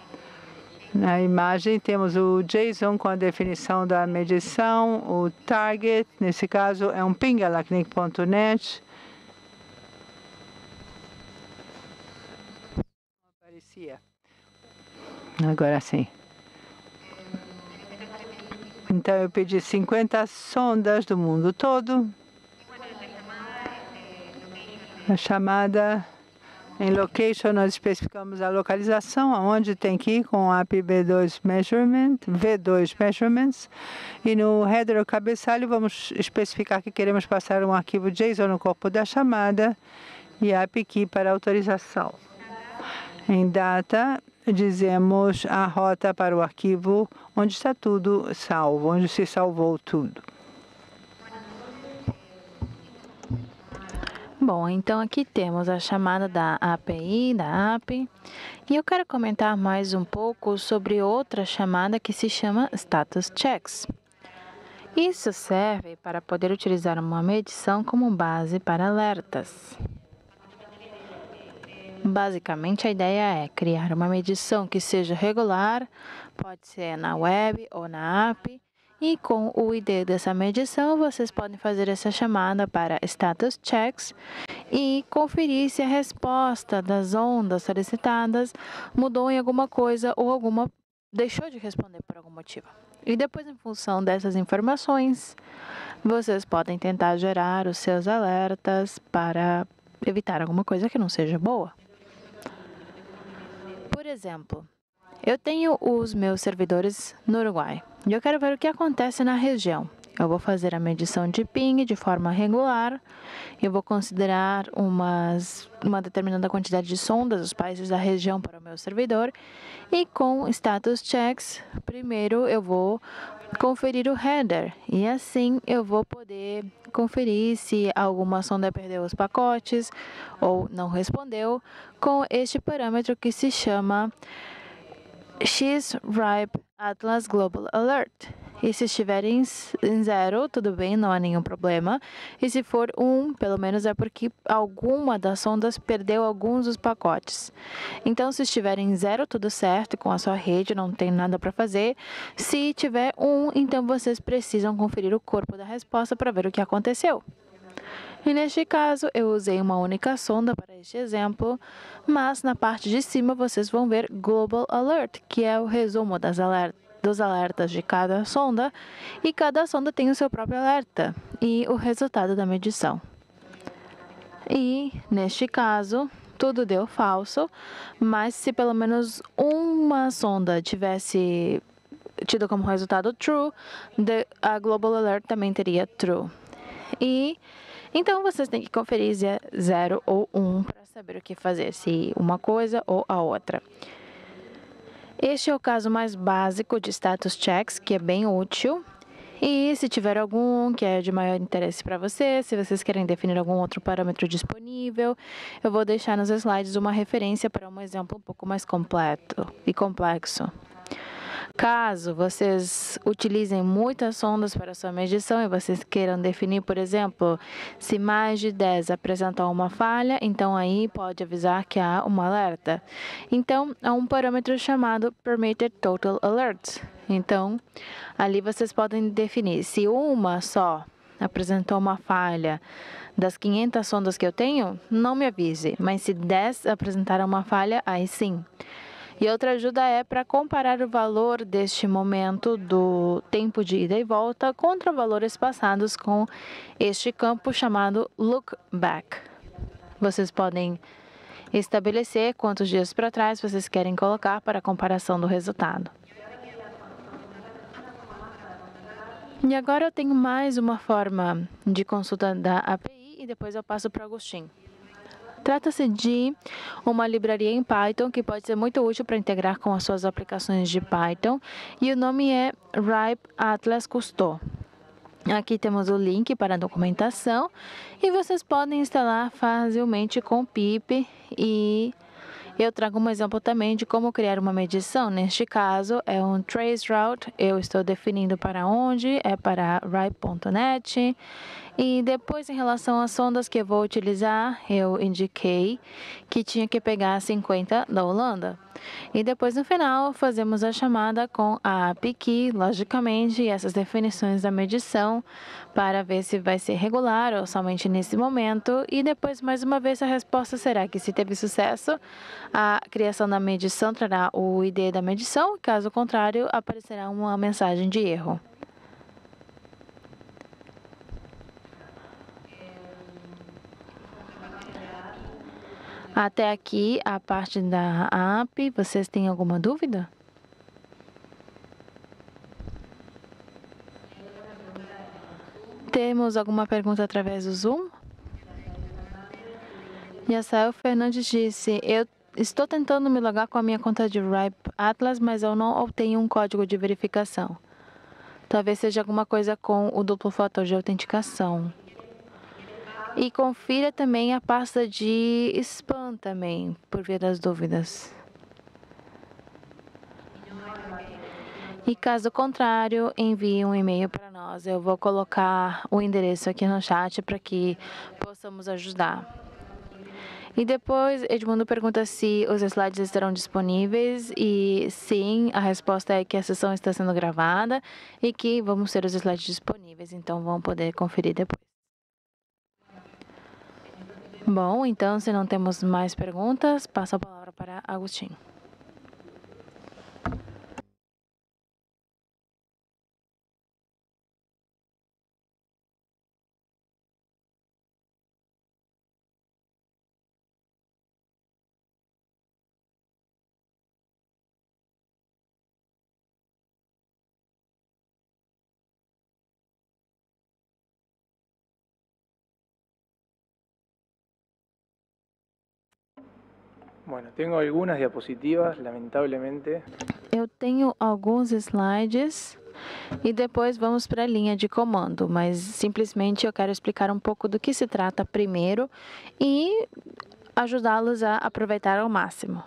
Na imagem temos o JSON com a definição da medição, o target, nesse caso é um ping alacnic ponto net. Aparecia. Agora sim. Então eu pedi cinquenta sondas do mundo todo. A chamada em location, nós especificamos a localização, aonde tem que ir com o A P I V dois Measurement, V dois Measurements. E no header ou cabeçalho, vamos especificar que queremos passar um arquivo JSON no corpo da chamada e a A P I Key para autorização. Em data, dizemos a rota para o arquivo onde está tudo salvo, onde se salvou tudo. Bom, então aqui temos a chamada da A P I, da app, e eu quero comentar mais um pouco sobre outra chamada que se chama Status Checks. Isso serve para poder utilizar uma medição como base para alertas. Basicamente, a ideia é criar uma medição que seja regular, pode ser na web ou na app, e com o I D dessa medição, vocês podem fazer essa chamada para Status Checks e conferir se a resposta das ondas solicitadas mudou em alguma coisa ou alguma deixou de responder por algum motivo. E depois, em função dessas informações, vocês podem tentar gerar os seus alertas para evitar alguma coisa que não seja boa. Por exemplo, eu tenho os meus servidores no Uruguai e eu quero ver o que acontece na região. Eu vou fazer a medição de ping de forma regular, eu vou considerar umas, uma determinada quantidade de sondas dos países da região para o meu servidor e com status checks, primeiro eu vou conferir o header e assim eu vou poder conferir se alguma sonda perdeu os pacotes ou não respondeu com este parâmetro que se chama X R I P Atlas Global Alert. E se estiver em zero, tudo bem, não há nenhum problema. E se for um, pelo menos é porque alguma das sondas perdeu alguns dos pacotes. Então, se estiver em zero, tudo certo, com a sua rede, não tem nada para fazer. Se tiver um, então vocês precisam conferir o corpo da resposta para ver o que aconteceu. E neste caso, eu usei uma única sonda para este exemplo, mas na parte de cima vocês vão ver Global Alert, que é o resumo das alertas. dos alertas de cada sonda, e cada sonda tem o seu próprio alerta e o resultado da medição. E, neste caso, tudo deu falso, mas se pelo menos uma sonda tivesse tido como resultado true, a Global Alert também teria true. E, então, vocês têm que conferir se é zero ou um para saber o que fazer, se uma coisa ou a outra. Este é o caso mais básico de status checks, que é bem útil. E se tiver algum que é de maior interesse para vocês, se vocês querem definir algum outro parâmetro disponível, eu vou deixar nos slides uma referência para um exemplo um pouco mais completo e complexo. Caso vocês utilizem muitas sondas para sua medição e vocês queiram definir, por exemplo, se mais de dez apresentam uma falha, então aí pode avisar que há um alerta. Então, há um parâmetro chamado Permitted Total Alerts. Então, ali vocês podem definir se uma só apresentou uma falha das quinhentas sondas que eu tenho, não me avise, mas se dez apresentaram uma falha, aí sim. E outra ajuda é para comparar o valor deste momento do tempo de ida e volta contra valores passados com este campo chamado Look Back. Vocês podem estabelecer quantos dias para trás vocês querem colocar para a comparação do resultado. E agora eu tenho mais uma forma de consulta da A P I e depois eu passo para o Agostinho. Trata-se de uma livraria em Python que pode ser muito útil para integrar com as suas aplicações de Python e o nome é R I P Atlas Custo. Aqui temos o link para a documentação e vocês podem instalar facilmente com pip e eu trago um exemplo também de como criar uma medição. Neste caso, é um traceroute. Eu estou definindo para onde, é para R I P ponto net. E depois, em relação às sondas que eu vou utilizar, eu indiquei que tinha que pegar cinquenta da Holanda. E depois, no final, fazemos a chamada com a A P I Key, logicamente, e essas definições da medição para ver se vai ser regular ou somente nesse momento. E depois, mais uma vez, a resposta será que se teve sucesso, a criação da medição trará o I D da medição, caso contrário, aparecerá uma mensagem de erro. Até aqui a parte da A P I. Vocês têm alguma dúvida? Temos alguma pergunta através do Zoom? Yasael Fernandes disse, eu estou tentando me logar com a minha conta de Ripe Atlas, mas eu não obtenho um código de verificação. Talvez seja alguma coisa com o duplo fator de autenticação. E confira também a pasta de spam também, por via das dúvidas. E caso contrário, envie um e-mail para nós. Eu vou colocar o endereço aqui no chat para que possamos ajudar. E depois, Edmundo pergunta se os slides estarão disponíveis. E sim, a resposta é que a sessão está sendo gravada e que vamos ter os slides disponíveis. Então, vão poder conferir depois. Bom, então, se não temos mais perguntas, passo a palavra para Agostinho. Bueno, tengo algunas diapositivas, lamentablemente. Eu tenho alguns slides e depois vamos para a linha de comando, mas simplesmente eu quero explicar um pouco do que se trata primeiro e ajudá-los a aproveitar ao máximo.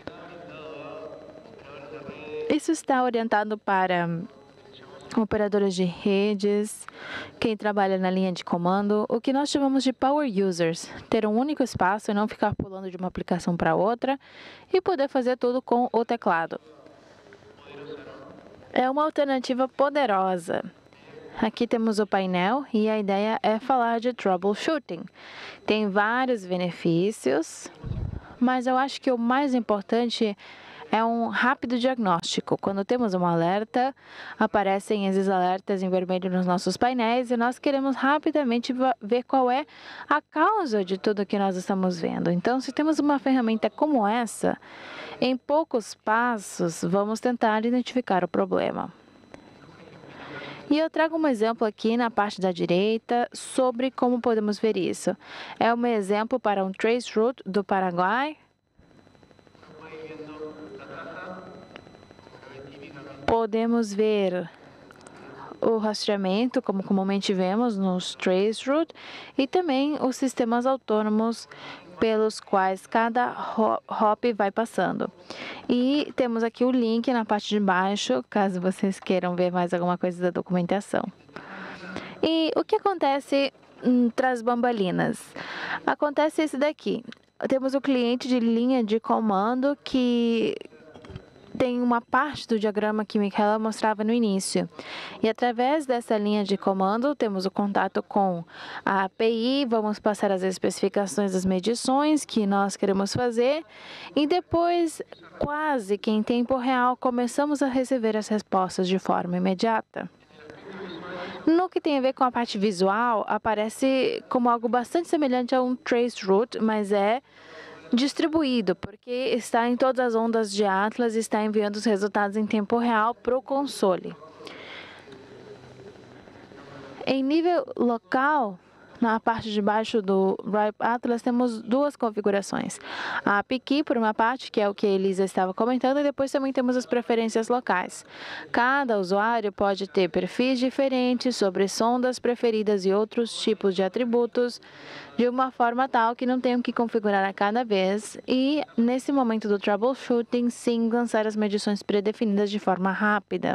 Isso está orientado para operadores de redes, quem trabalha na linha de comando, o que nós chamamos de Power Users, ter um único espaço e não ficar pulando de uma aplicação para outra e poder fazer tudo com o teclado. É uma alternativa poderosa. Aqui temos o painel e a ideia é falar de troubleshooting. Tem vários benefícios, mas eu acho que o mais importante é um rápido diagnóstico. Quando temos um alerta, aparecem esses alertas em vermelho nos nossos painéis e nós queremos rapidamente ver qual é a causa de tudo que nós estamos vendo. Então, se temos uma ferramenta como essa, em poucos passos, vamos tentar identificar o problema. E eu trago um exemplo aqui na parte da direita sobre como podemos ver isso. É um exemplo para um traceroute do Paraguai. Podemos ver o rastreamento, como comumente vemos nos traceroute, e também os sistemas autônomos pelos quais cada hop vai passando. E temos aqui o link na parte de baixo, caso vocês queiram ver mais alguma coisa da documentação. E o que acontece hum, tras bambalinas? Acontece esse daqui. Temos o cliente de linha de comando que tem uma parte do diagrama que Micaela mostrava no início. E através dessa linha de comando, temos o contato com a A P I, vamos passar as especificações das medições que nós queremos fazer e depois, quase que em tempo real, começamos a receber as respostas de forma imediata. No que tem a ver com a parte visual, aparece como algo bastante semelhante a um traceroute, mas é distribuído, porque está em todas as ondas de Atlas e está enviando os resultados em tempo real para o console. Em nível local, na parte de baixo do Ripe Atlas, temos duas configurações. A A P I Key, por uma parte, que é o que a Elisa estava comentando, e depois também temos as preferências locais. Cada usuário pode ter perfis diferentes sobre sondas preferidas e outros tipos de atributos, de uma forma tal que não tenham que configurar a cada vez e, nesse momento do troubleshooting, sim, lançar as medições predefinidas de forma rápida.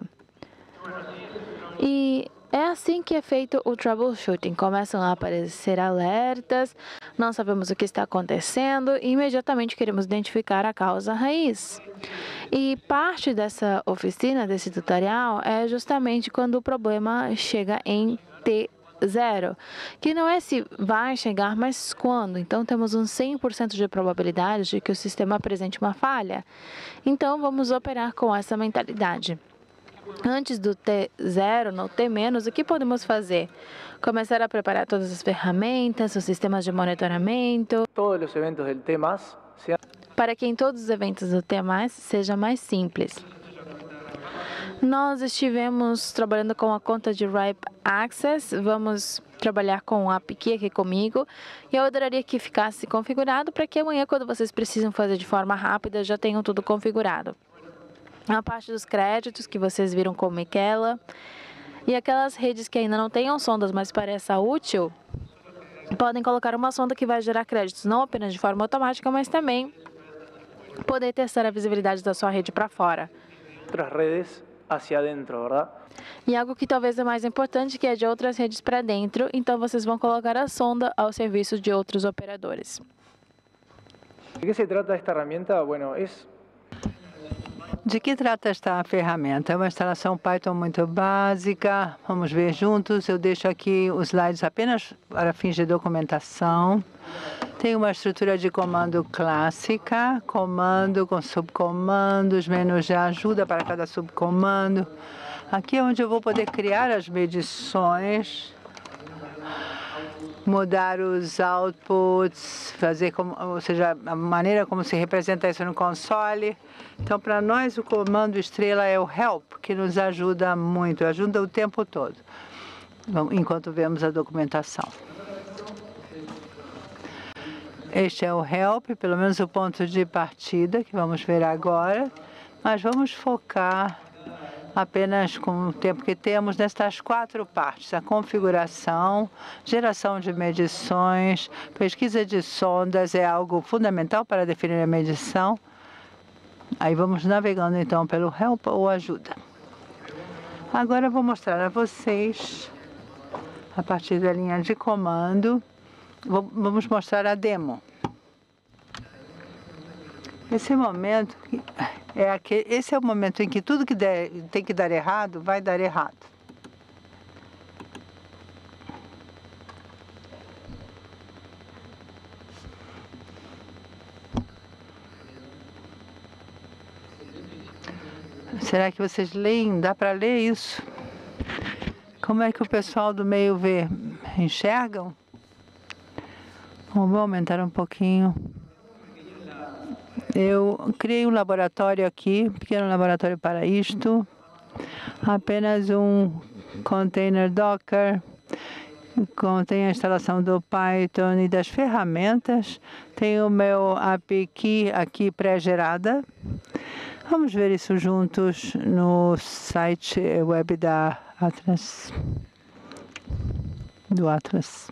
E é assim que é feito o troubleshooting. Começam a aparecer alertas, não sabemos o que está acontecendo e imediatamente queremos identificar a causa raiz. E parte dessa oficina, desse tutorial, é justamente quando o problema chega em T zero, que não é se vai chegar, mas quando. Então, temos um cem por cento de probabilidade de que o sistema apresente uma falha. Então, vamos operar com essa mentalidade. Antes do T zero, no T menos, o que podemos fazer? Começar a preparar todas as ferramentas, os sistemas de monitoramento. Todos os eventos do T mais, sean... para que em todos os eventos do T mais seja mais simples. Nós estivemos trabalhando com a conta de Ripe Access. Vamos trabalhar com o AppKey aqui comigo e eu adoraria que ficasse configurado para que amanhã, quando vocês precisam fazer de forma rápida, já tenham tudo configurado. A parte dos créditos que vocês viram com Michaela e aquelas redes que ainda não tenham sondas, mas pareça útil, podem colocar uma sonda que vai gerar créditos não apenas de forma automática, mas também poder testar a visibilidade da sua rede para fora. Otras redes hacia adentro, ¿verdad? E algo que talvez é mais importante, que é de outras redes para dentro, então vocês vão colocar a sonda ao serviço de outros operadores. ¿De qué se trata esta herramienta? Bueno, es De que trata esta ferramenta? É uma instalação Python muito básica. Vamos ver juntos. Eu deixo aqui os slides apenas para fins de documentação. Tem uma estrutura de comando clássica, comando com subcomandos, menus de ajuda para cada subcomando. Aqui é onde eu vou poder criar as medições, mudar os outputs, fazer como, ou seja, a maneira como se representa isso no console. Então, para nós, o comando estrela é o help, que nos ajuda muito, ajuda o tempo todo, enquanto vemos a documentação. Este é o help, pelo menos o ponto de partida, que vamos ver agora, mas vamos focar apenas com o tempo que temos nestas quatro partes: a configuração, geração de medições, pesquisa de sondas é algo fundamental para definir a medição. Aí vamos navegando então pelo help ou ajuda. Agora eu vou mostrar a vocês, a partir da linha de comando, vamos mostrar a demo. Esse momento é aquele, esse é o momento em que tudo que der, tem que dar errado, vai dar errado. Será que vocês leem? Dá para ler isso? Como é que o pessoal do meio vê? Enxergam? Vamos aumentar um pouquinho. Eu criei um laboratório aqui, um pequeno laboratório para isto. Apenas um container Docker. Contém a instalação do Python e das ferramentas. Tem o meu AppKey aqui pré-gerada. Vamos ver isso juntos no site web da Atlas, do Atlas.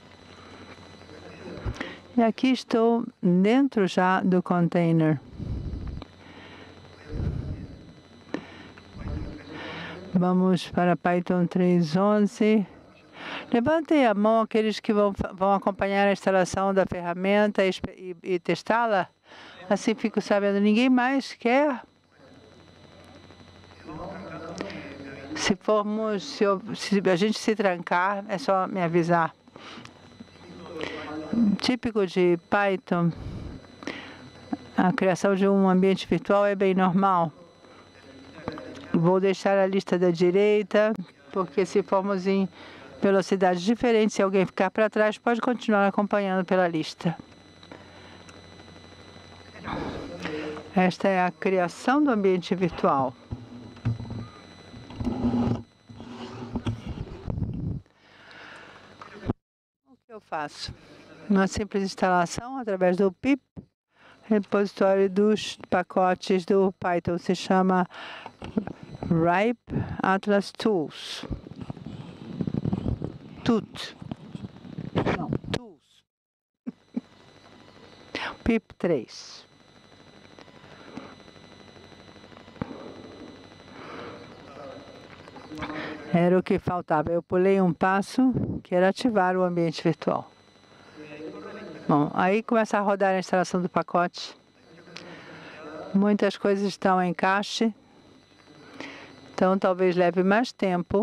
E aqui estou dentro já do container. Vamos para Python três ponto onze. Levantem a mão aqueles que vão, vão acompanhar a instalação da ferramenta e, e, e testá-la. Assim fico sabendo. Ninguém mais quer? Se formos, se, eu, se a gente se trancar, é só me avisar. Típico de Python, a criação de um ambiente virtual é bem normal. Vou deixar a lista da direita, porque se formos em velocidades diferentes, se alguém ficar para trás, pode continuar acompanhando pela lista. Esta é a criação do ambiente virtual. O que eu faço? Uma simples instalação através do pip, repositório dos pacotes do Python. Se chama Ripe Atlas Tools. Tut. Não, Tools. pip três. Era o que faltava. Eu pulei um passo, que era ativar o ambiente virtual. Bom, aí começa a rodar a instalação do pacote. Muitas coisas estão em cache, então talvez leve mais tempo.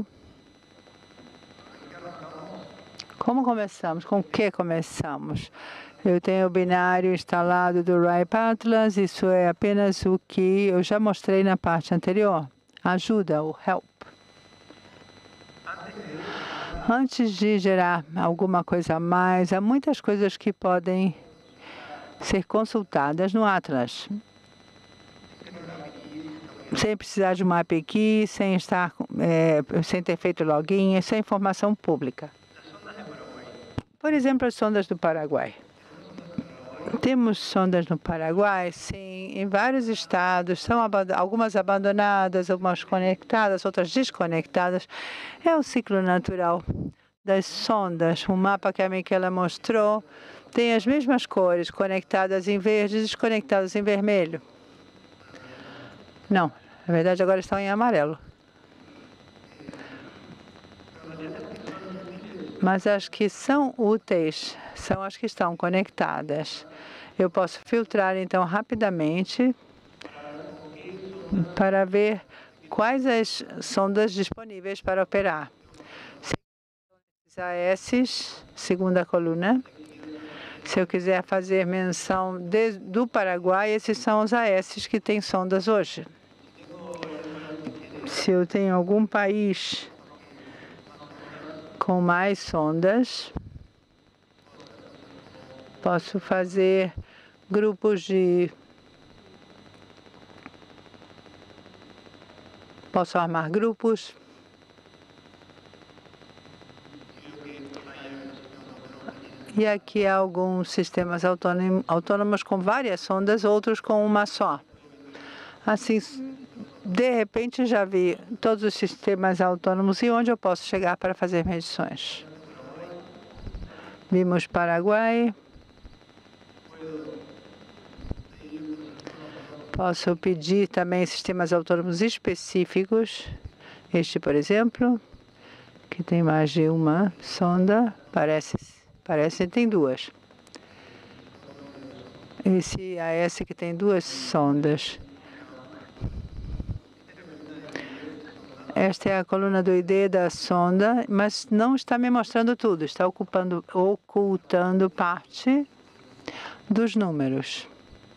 Como começamos? Com o que começamos? Eu tenho o binário instalado do Ripe Atlas. Isso é apenas o que eu já mostrei na parte anterior. Ajuda, o help. Antes de gerar alguma coisa a mais, há muitas coisas que podem ser consultadas no Atlas. Sem precisar de uma AppKey, sem, estar, é, sem ter feito login, isso é informação pública. Por exemplo, as sondas do Paraguai. Temos sondas no Paraguai, sim, em vários estados, são aband algumas abandonadas, algumas conectadas, outras desconectadas. É o ciclo natural das sondas. O mapa que a Miquela mostrou tem as mesmas cores, conectadas em verde e desconectadas em vermelho. Não, na verdade agora estão em amarelo. Mas as que são úteis são as que estão conectadas. Eu posso filtrar, então, rapidamente para ver quais as sondas disponíveis para operar. Os A S, segunda coluna. Se eu quiser fazer menção de, do Paraguai, esses são os A S que têm sondas hoje. Se eu tenho algum país com mais sondas, posso fazer grupos de... Posso armar grupos. E aqui há alguns sistemas autônomos com várias sondas, outros com uma só. Assim, de repente, já vi todos os sistemas autônomos e onde eu posso chegar para fazer medições. Vimos Paraguai. Posso pedir também sistemas autônomos específicos. Este, por exemplo, que tem mais de uma sonda, parece, parece que tem duas. Esse A S que tem duas sondas. Esta é a coluna do I D da sonda, mas não está me mostrando tudo, está ocupando, ocultando parte dos números.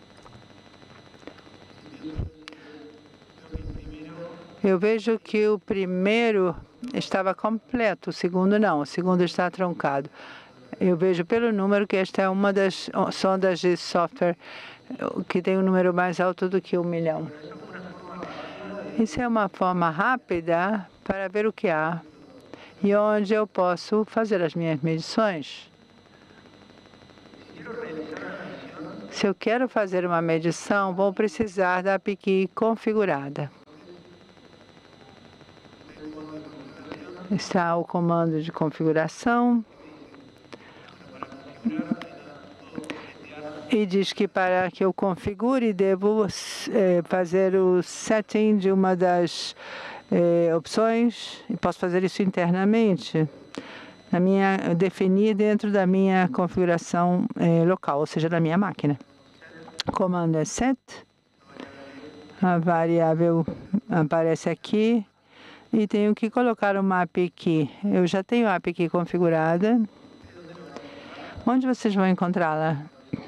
Eu vejo que o primeiro estava completo, o segundo não, o segundo está truncado. Eu vejo pelo número que esta é uma das sondas de software que tem um número mais alto do que um milhão. Isso é uma forma rápida para ver o que há e onde eu posso fazer as minhas medições. Se eu quero fazer uma medição, vou precisar da A P I C configurada. Está o comando de configuração. E diz que para que eu configure, devo eh, fazer o setting de uma das eh, opções. E posso fazer isso internamente, na minha, definir dentro da minha configuração eh, local, ou seja, da minha máquina. O comando é set. A variável aparece aqui. E tenho que colocar uma A P I Key. Eu já tenho a A P I Key configurada. Onde vocês vão encontrá-la?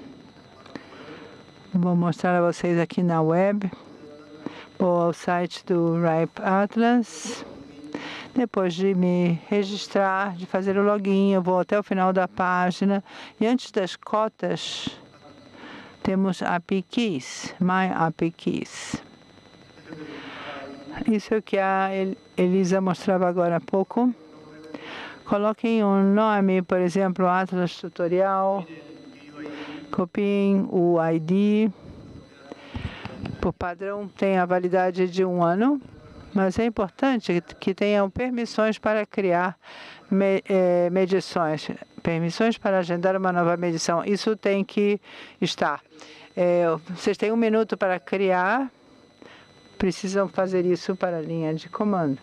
Vou mostrar a vocês aqui na web. Vou ao site do RIPE Atlas. Depois de me registrar, de fazer o login, eu vou até o final da página. E antes das cotas, temos A P I Keys, My A P I Keys. Isso é o que a Elisa mostrava agora há pouco. Coloquem um nome, por exemplo, Atlas Tutorial. Copiem o I D. Por padrão, tem a validade de um ano, mas é importante que tenham permissões para criar me, eh, medições. Permissões para agendar uma nova medição. Isso tem que estar. É, vocês têm um minuto para criar. Precisam fazer isso para a linha de comando.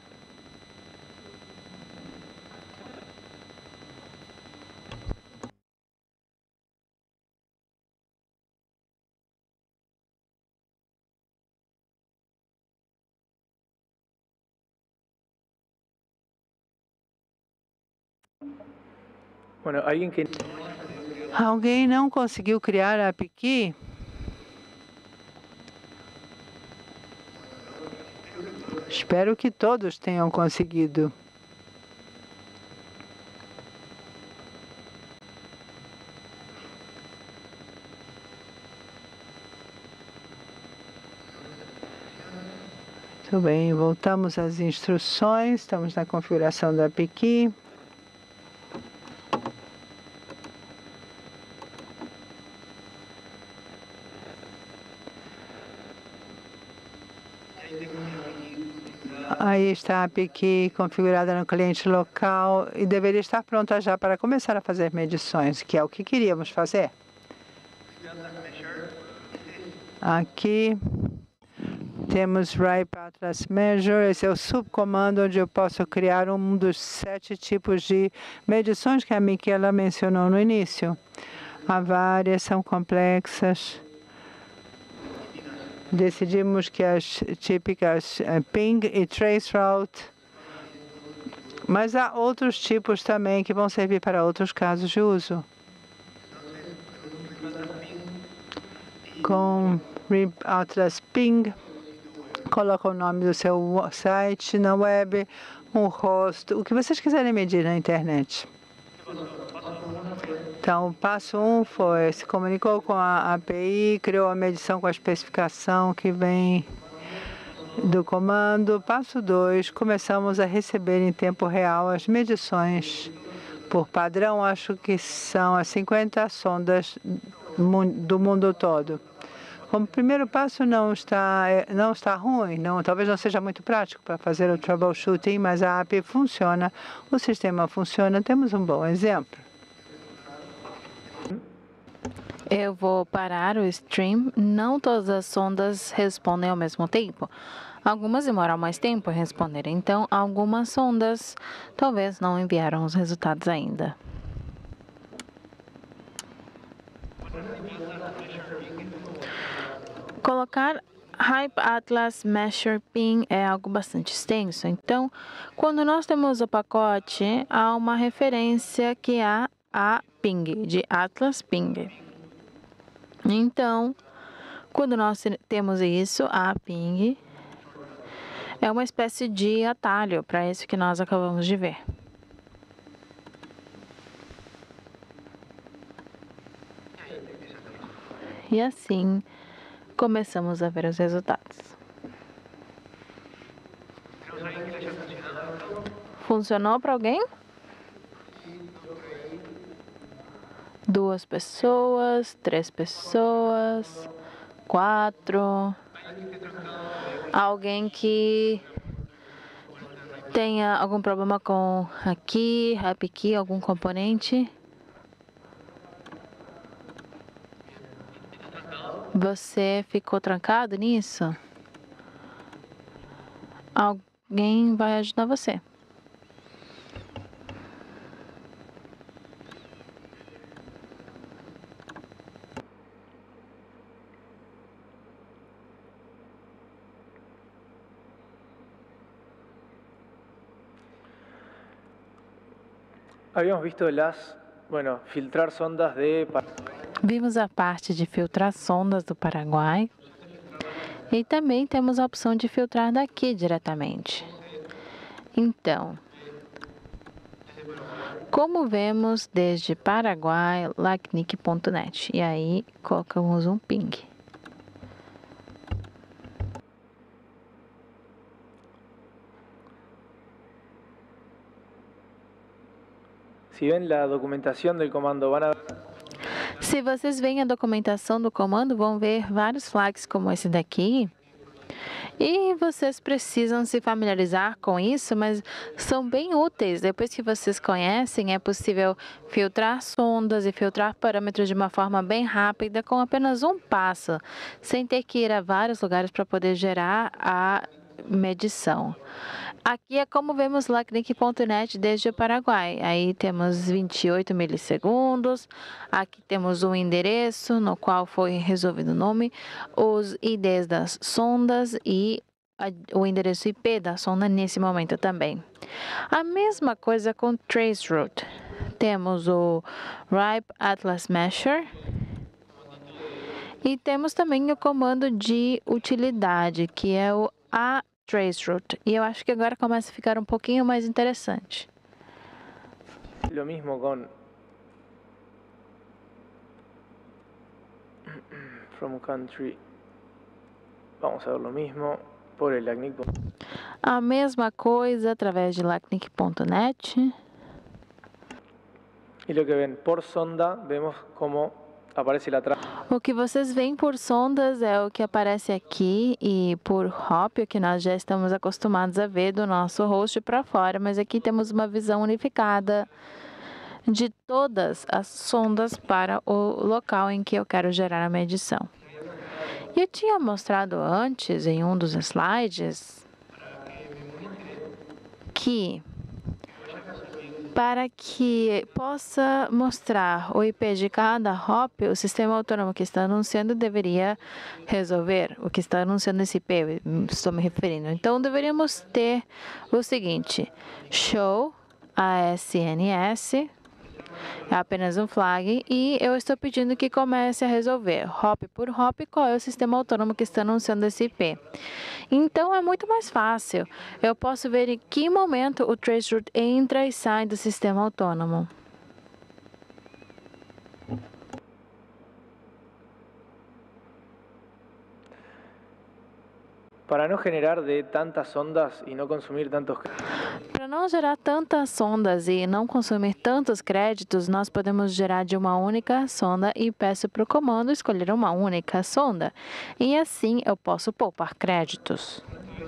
Bueno, alguien que... Alguém não conseguiu criar a A P I Key? Espero que todos tenham conseguido. Muito bem, voltamos às instruções. Estamos na configuração da A P I Key. Aí está a Piqui configurada no cliente local e deveria estar pronta já para começar a fazer medições, que é o que queríamos fazer. Aqui temos Ripe Atlas Measure, esse é o subcomando onde eu posso criar um dos sete tipos de medições que a Miquela mencionou no início. Há várias, são complexas. Decidimos que as típicas eh, ping e traceroute, mas há outros tipos também que vão servir para outros casos de uso. Com Ripe Atlas Ping, coloca o nome do seu site na web, um rosto, o que vocês quiserem medir na internet. Então, o passo um foi, se comunicou com a A P I, criou a medição com a especificação que vem do comando. Passo dois, começamos a receber em tempo real as medições. Por padrão, acho que são as cinquenta sondas do mundo todo. Como primeiro passo não está, não está ruim, não, talvez não seja muito prático para fazer o troubleshooting, mas a A P I funciona, o sistema funciona, temos um bom exemplo. Eu vou parar o stream. Não todas as sondas respondem ao mesmo tempo. Algumas demoram mais tempo a responder, então algumas sondas talvez não enviaram os resultados ainda. Colocar Ripe Atlas Measure Ping é algo bastante extenso, então quando nós temos o pacote, há uma referência que é a Ping, de Atlas Ping. Então, quando nós temos isso, a ping é uma espécie de atalho para isso que nós acabamos de ver. E assim, começamos a ver os resultados. Funcionou para alguém? Duas pessoas, três pessoas, quatro. Alguém que tenha algum problema com aqui, aqui, algum componente? Você ficou trancado nisso? Alguém vai ajudar você. Habíamos visto las, bueno, filtrar sondas de... Vimos a parte de filtrar sondas do Paraguai e também temos a opção de filtrar daqui diretamente. Então, como vemos desde Paraguai, lacnic ponto net, e aí colocamos um ping. Si ven la documentación del comando, van a... Se vocês veem a documentação do comando, vão ver vários flags como esse daqui. E vocês precisam se familiarizar com isso, mas são bem úteis. Depois que vocês conhecem, é possível filtrar sondas e filtrar parâmetros de uma forma bem rápida, com apenas um passo, sem ter que ir a vários lugares para poder gerar a medição. Aqui é como vemos lacnic ponto net desde o Paraguai. Aí temos vinte e oito milissegundos. Aqui temos um endereço no qual foi resolvido o nome, os I Ds das sondas e a, o endereço I P da sonda nesse momento também. A mesma coisa com traceroute. Temos o Ripe Atlas Measure. E temos também o comando de utilidade, que é o A traceroute. E eu acho que agora começa a ficar um pouquinho mais interessante. Lo mismo con from country. Vamos a ver lo mismo por el lacnic. A mesma coisa através de lacnic ponto net. Y lo que ven por sonda, vemos cómo aparece la trama. O O que vocês veem por sondas é o que aparece aqui e por hop, o que nós já estamos acostumados a ver do nosso host para fora, mas aqui temos uma visão unificada de todas as sondas para o local em que eu quero gerar a medição. Eu tinha mostrado antes em um dos slides que para que possa mostrar o I P de cada hop, o sistema autônomo que está anunciando deveria resolver o que está anunciando esse I P, estou me referindo. Então, deveríamos ter o seguinte: show A S N S, é apenas um flag, e eu estou pedindo que comece a resolver, hop por hop, qual é o sistema autônomo que está anunciando esse I P. Então, é muito mais fácil. Eu posso ver em que momento o traceroute entra e sai do sistema autônomo. Para no generar de tantas ondas y no consumir tantos... Para não gerar tantas sondas e não consumir tantos créditos, nós podemos gerar de uma única sonda e peço para o comando escolher uma única sonda. E assim eu posso poupar créditos.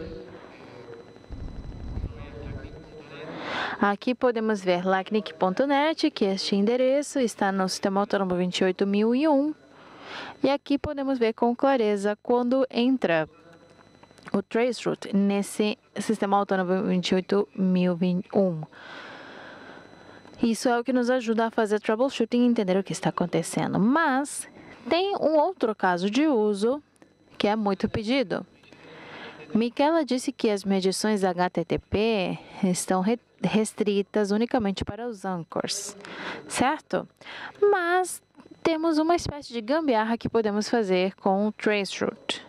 Aqui podemos ver lacnic ponto net, que este endereço está no sistema autônomo vinte e oito mil e um. E aqui podemos ver com clareza quando entra o traceroute nesse sistema autônomo vinte e oito mil e um. Isso é o que nos ajuda a fazer troubleshooting e entender o que está acontecendo. Mas tem um outro caso de uso que é muito pedido. Micaela disse que as medições H T T P estão restritas unicamente para os anchors, certo? Mas temos uma espécie de gambiarra que podemos fazer com o traceroute.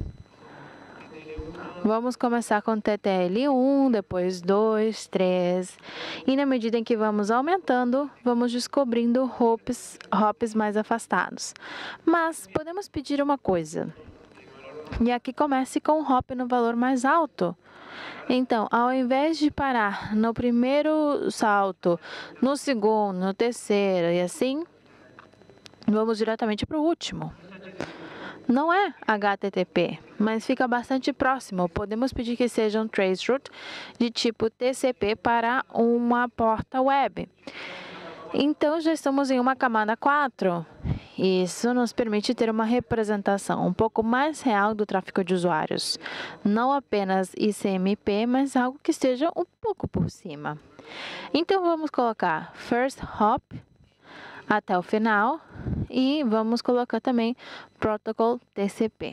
Vamos começar com T T L um, depois dois, três, e na medida em que vamos aumentando, vamos descobrindo hops, hops mais afastados. Mas podemos pedir uma coisa, e aqui comece com o hop no valor mais alto. Então, ao invés de parar no primeiro salto, no segundo, no terceiro e assim, vamos diretamente para o último. Não é H T T P, mas fica bastante próximo. Podemos pedir que seja um traceroute de tipo T C P para uma porta web. Então, já estamos em uma camada quatro. Isso nos permite ter uma representação um pouco mais real do tráfego de usuários. Não apenas I C M P, mas algo que esteja um pouco por cima. Então, vamos colocar first hop até o final e vamos colocar também protocol T C P.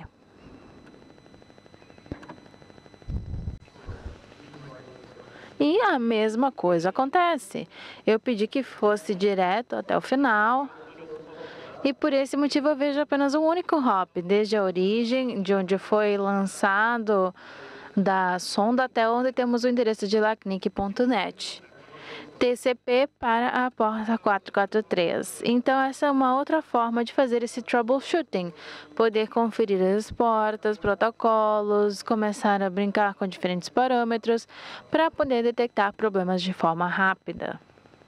E a mesma coisa acontece. Eu pedi que fosse direto até o final. E por esse motivo eu vejo apenas um único hop, desde a origem, de onde foi lançado da sonda até onde temos o endereço de lacnic ponto net. T C P para a porta quatrocentos e quarenta e três. Então, essa é uma outra forma de fazer esse troubleshooting. Poder conferir as portas, protocolos, começar a brincar com diferentes parâmetros para poder detectar problemas de forma rápida.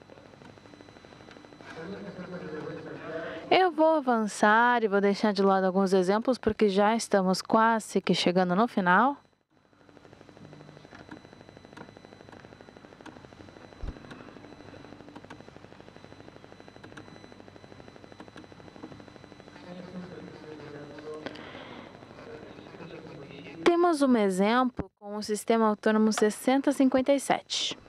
Eu vou avançar e vou deixar de lado alguns exemplos porque já estamos quase que chegando no final. Temos um exemplo com o sistema autônomo sessenta cinquenta e sete.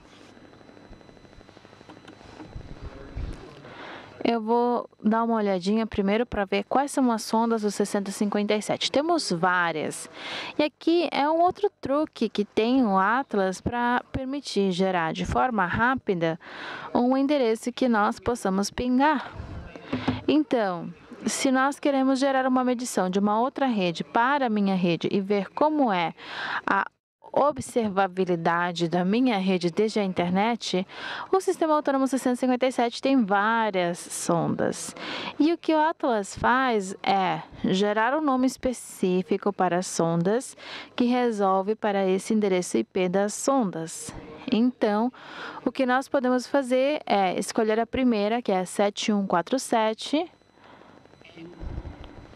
Eu vou dar uma olhadinha primeiro para ver quais são as sondas do sessenta cinquenta e sete. Temos várias. E aqui é um outro truque que tem o Atlas para permitir gerar de forma rápida um endereço que nós possamos pingar. Então, se nós queremos gerar uma medição de uma outra rede para a minha rede e ver como é a observabilidade da minha rede desde a internet, o sistema autônomo sessenta cinquenta e sete tem várias sondas. E o que o Atlas faz é gerar um nome específico para as sondas que resolve para esse endereço I P das sondas. Então, o que nós podemos fazer é escolher a primeira, que é sete um quatro sete.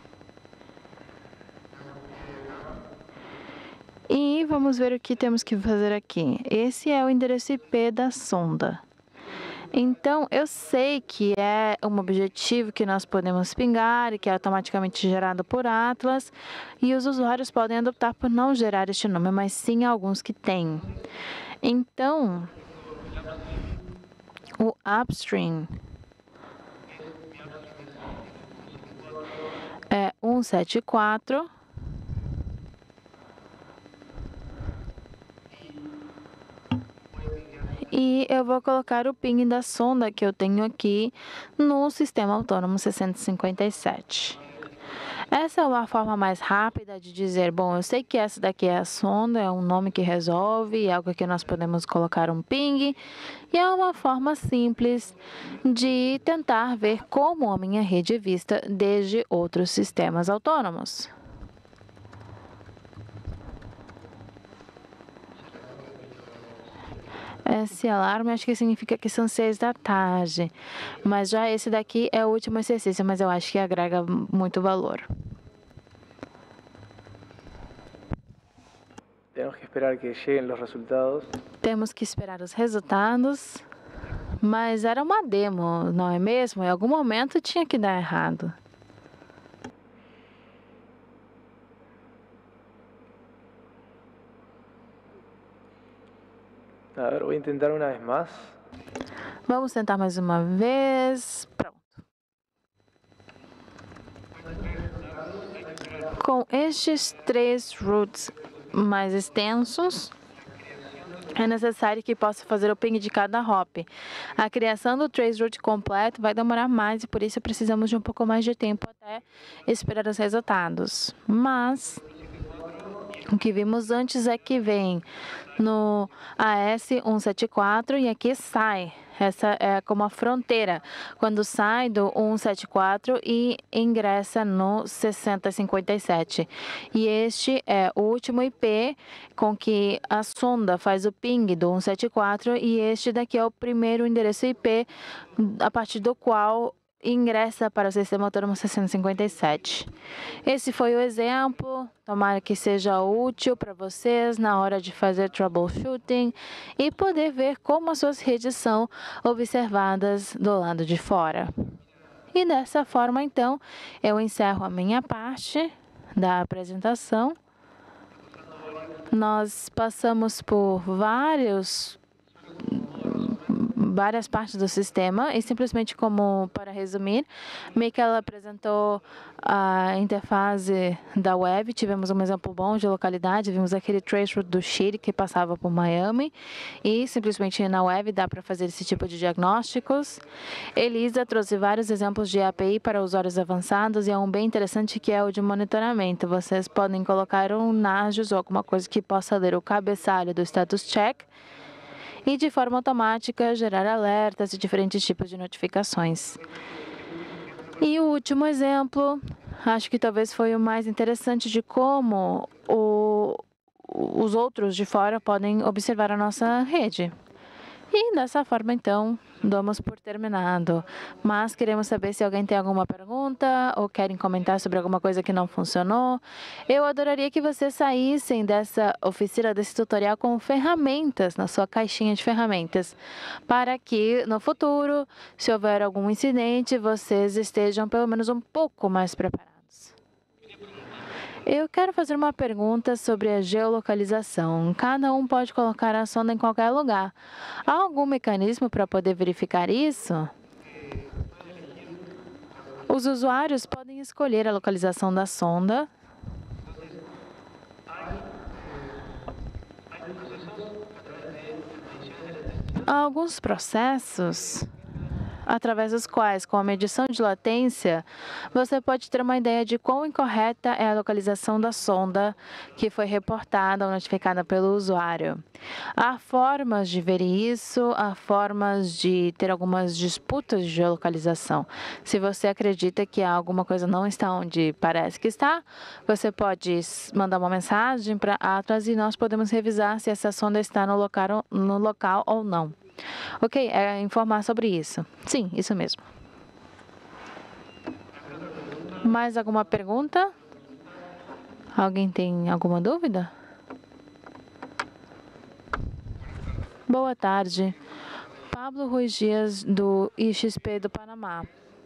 vamos ver o que temos que fazer aqui. Esse é o endereço I P da sonda. Então, eu sei que é um objetivo que nós podemos pingar e que é automaticamente gerado por Atlas, e os usuários podem optar por não gerar este nome, mas sim alguns que têm. Então, o upstream é cento e setenta e quatro. E eu vou colocar o ping da sonda que eu tenho aqui no Sistema Autônomo seiscentos e cinquenta e sete. Essa é uma forma mais rápida de dizer, bom, eu sei que essa daqui é a sonda, é um nome que resolve, é algo que nós podemos colocar um ping, e é uma forma simples de tentar ver como a minha rede é vista desde outros sistemas autônomos. Esse alarme acho que significa que são seis da tarde, mas já esse daqui é o último exercício, mas eu acho que agrega muito valor. Tenemos que esperar que lleguen los resultados. Temos que esperar os resultados, mas era uma demo, não é mesmo? Em algum momento tinha que dar errado. A ver, voy a intentar una vez más. Vamos tentar mais uma vez. Pronto. Com estes três roots mais extensos, é necessário que possa fazer o ping de cada hop. A criação do traceroute completo vai demorar mais e por isso precisamos de um pouco mais de tempo até esperar os resultados. Mas o que vimos antes é que vem no A S cento e setenta e quatro e aqui sai. Essa é como a fronteira, quando sai do cento e setenta e quatro e ingressa no seiscentos e cinquenta e sete. E este é o último I P com que a sonda faz o ping do cento e setenta e quatro e este daqui é o primeiro endereço I P a partir do qual ingressa para o Sistema Autônomo seiscentos e cinquenta e sete. Esse foi o exemplo, tomara que seja útil para vocês na hora de fazer troubleshooting e poder ver como as suas redes são observadas do lado de fora. E dessa forma, então, eu encerro a minha parte da apresentação. Nós passamos por vários várias partes do sistema e simplesmente como para resumir, Michael apresentou a interface da web, tivemos um exemplo bom de localidade, vimos aquele traceroute do Chile que passava por Miami e simplesmente na web dá para fazer esse tipo de diagnósticos. Elisa trouxe vários exemplos de A P I para usuários avançados e é um bem interessante que é o de monitoramento. Vocês podem colocar um Nagios ou alguma coisa que possa ler o cabeçalho do status check e, de forma automática, gerar alertas de diferentes tipos de notificações. E o último exemplo, acho que talvez foi o mais interessante de como o, os outros de fora podem observar a nossa rede. E dessa forma, então, damos por terminado. Mas queremos saber se alguém tem alguma pergunta ou querem comentar sobre alguma coisa que não funcionou. Eu adoraria que vocês saíssem dessa oficina, desse tutorial com ferramentas na sua caixinha de ferramentas, para que no futuro, se houver algum incidente, vocês estejam pelo menos um pouco mais preparados. Eu quero fazer uma pergunta sobre a geolocalização. Cada um pode colocar a sonda em qualquer lugar. Há algum mecanismo para poder verificar isso? Os usuários podem escolher a localização da sonda. Há alguns processos através dos quais, com a medição de latência, você pode ter uma ideia de quão incorreta é a localização da sonda que foi reportada ou notificada pelo usuário. Há formas de ver isso, há formas de ter algumas disputas de geolocalização. Se você acredita que alguma coisa não está onde parece que está, você pode mandar uma mensagem para Atlas e nós podemos revisar se essa sonda está no local, no local ou não. Ok, é informar sobre isso. Sim, isso mesmo. Mais alguma pergunta? Alguém tem alguma dúvida? Boa tarde. Pablo Ruiz Dias, do I X P do Panamá.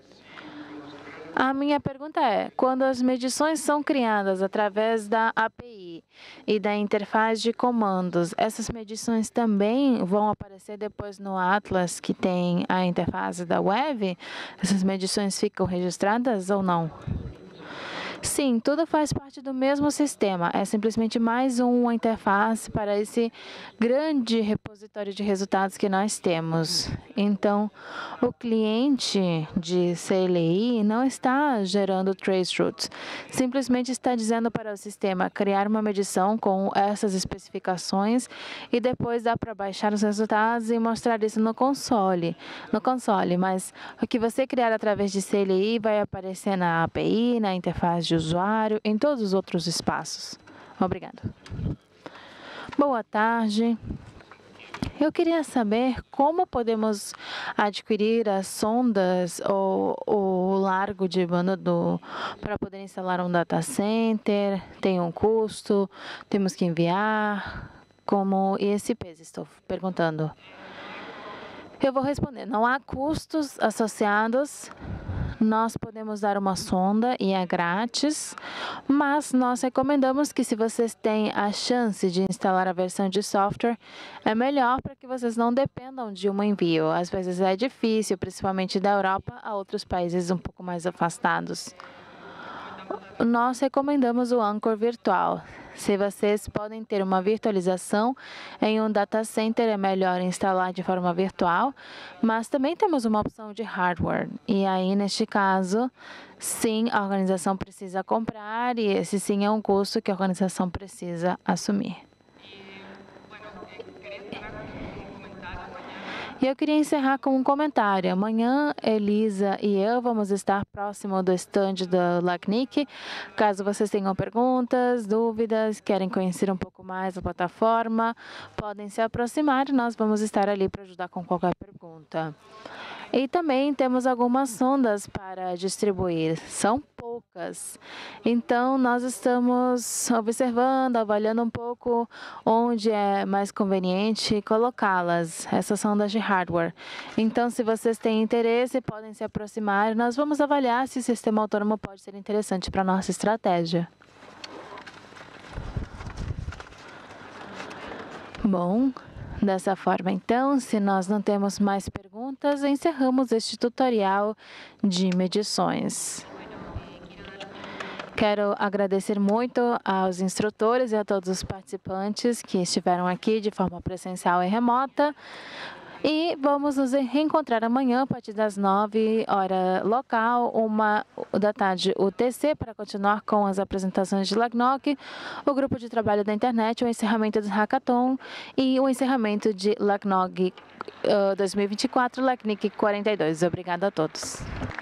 A minha pergunta é, quando as medições são criadas através da A P I e da interface de comandos, essas medições também vão aparecer depois no Atlas, que tem a interface da web? Essas medições ficam registradas ou não? Sim, tudo faz parte do mesmo sistema. É simplesmente mais uma interface para esse grande repositório de resultados que nós temos. Então, o cliente de C L I não está gerando traceroutes. Simplesmente está dizendo para o sistema criar uma medição com essas especificações e depois dá para baixar os resultados e mostrar isso no console. No console, mas o que você criar através de C L I vai aparecer na A P I, na interface de usuário, em todos os outros espaços. Obrigado. Boa tarde. Eu queria saber como podemos adquirir as sondas ou o largo de banda do, para poder instalar um data center. Tem um custo, temos que enviar. Como I S Ps, estou perguntando. Eu vou responder. Não há custos associados. Nós podemos dar uma sonda e é grátis, mas nós recomendamos que, se vocês têm a chance de instalar a versão de software, é melhor para que vocês não dependam de um envio. Às vezes é difícil, principalmente da Europa a outros países um pouco mais afastados. Nós recomendamos o Anchor virtual. Se vocês podem ter uma virtualização em um data center, é melhor instalar de forma virtual, mas também temos uma opção de hardware. E aí, neste caso, sim, a organização precisa comprar e esse sim é um custo que a organização precisa assumir. E eu queria encerrar com um comentário. Amanhã, Elisa e eu vamos estar próximo do stand da LACNIC. Caso vocês tenham perguntas, dúvidas, querem conhecer um pouco mais a plataforma, podem se aproximar e nós vamos estar ali para ajudar com qualquer pergunta. E também temos algumas sondas para distribuir. São poucas. Então, nós estamos observando, avaliando um pouco onde é mais conveniente colocá-las, essas sondas de hardware. Então, se vocês têm interesse, podem se aproximar. Nós vamos avaliar se o sistema autônomo pode ser interessante para a nossa estratégia. Bom, dessa forma, então, se nós não temos mais perguntas, encerramos este tutorial de medições. Quero agradecer muito aos instrutores e a todos os participantes que estiveram aqui de forma presencial e remota. E vamos nos reencontrar amanhã, a partir das nove horas local, uma da tarde U T C, para continuar com as apresentações de LACNOG, o grupo de trabalho da internet, o encerramento do Hackathon e o encerramento de LACNOG uh, dois mil e vinte e quatro, LACNIC quarenta e dois. Obrigada a todos.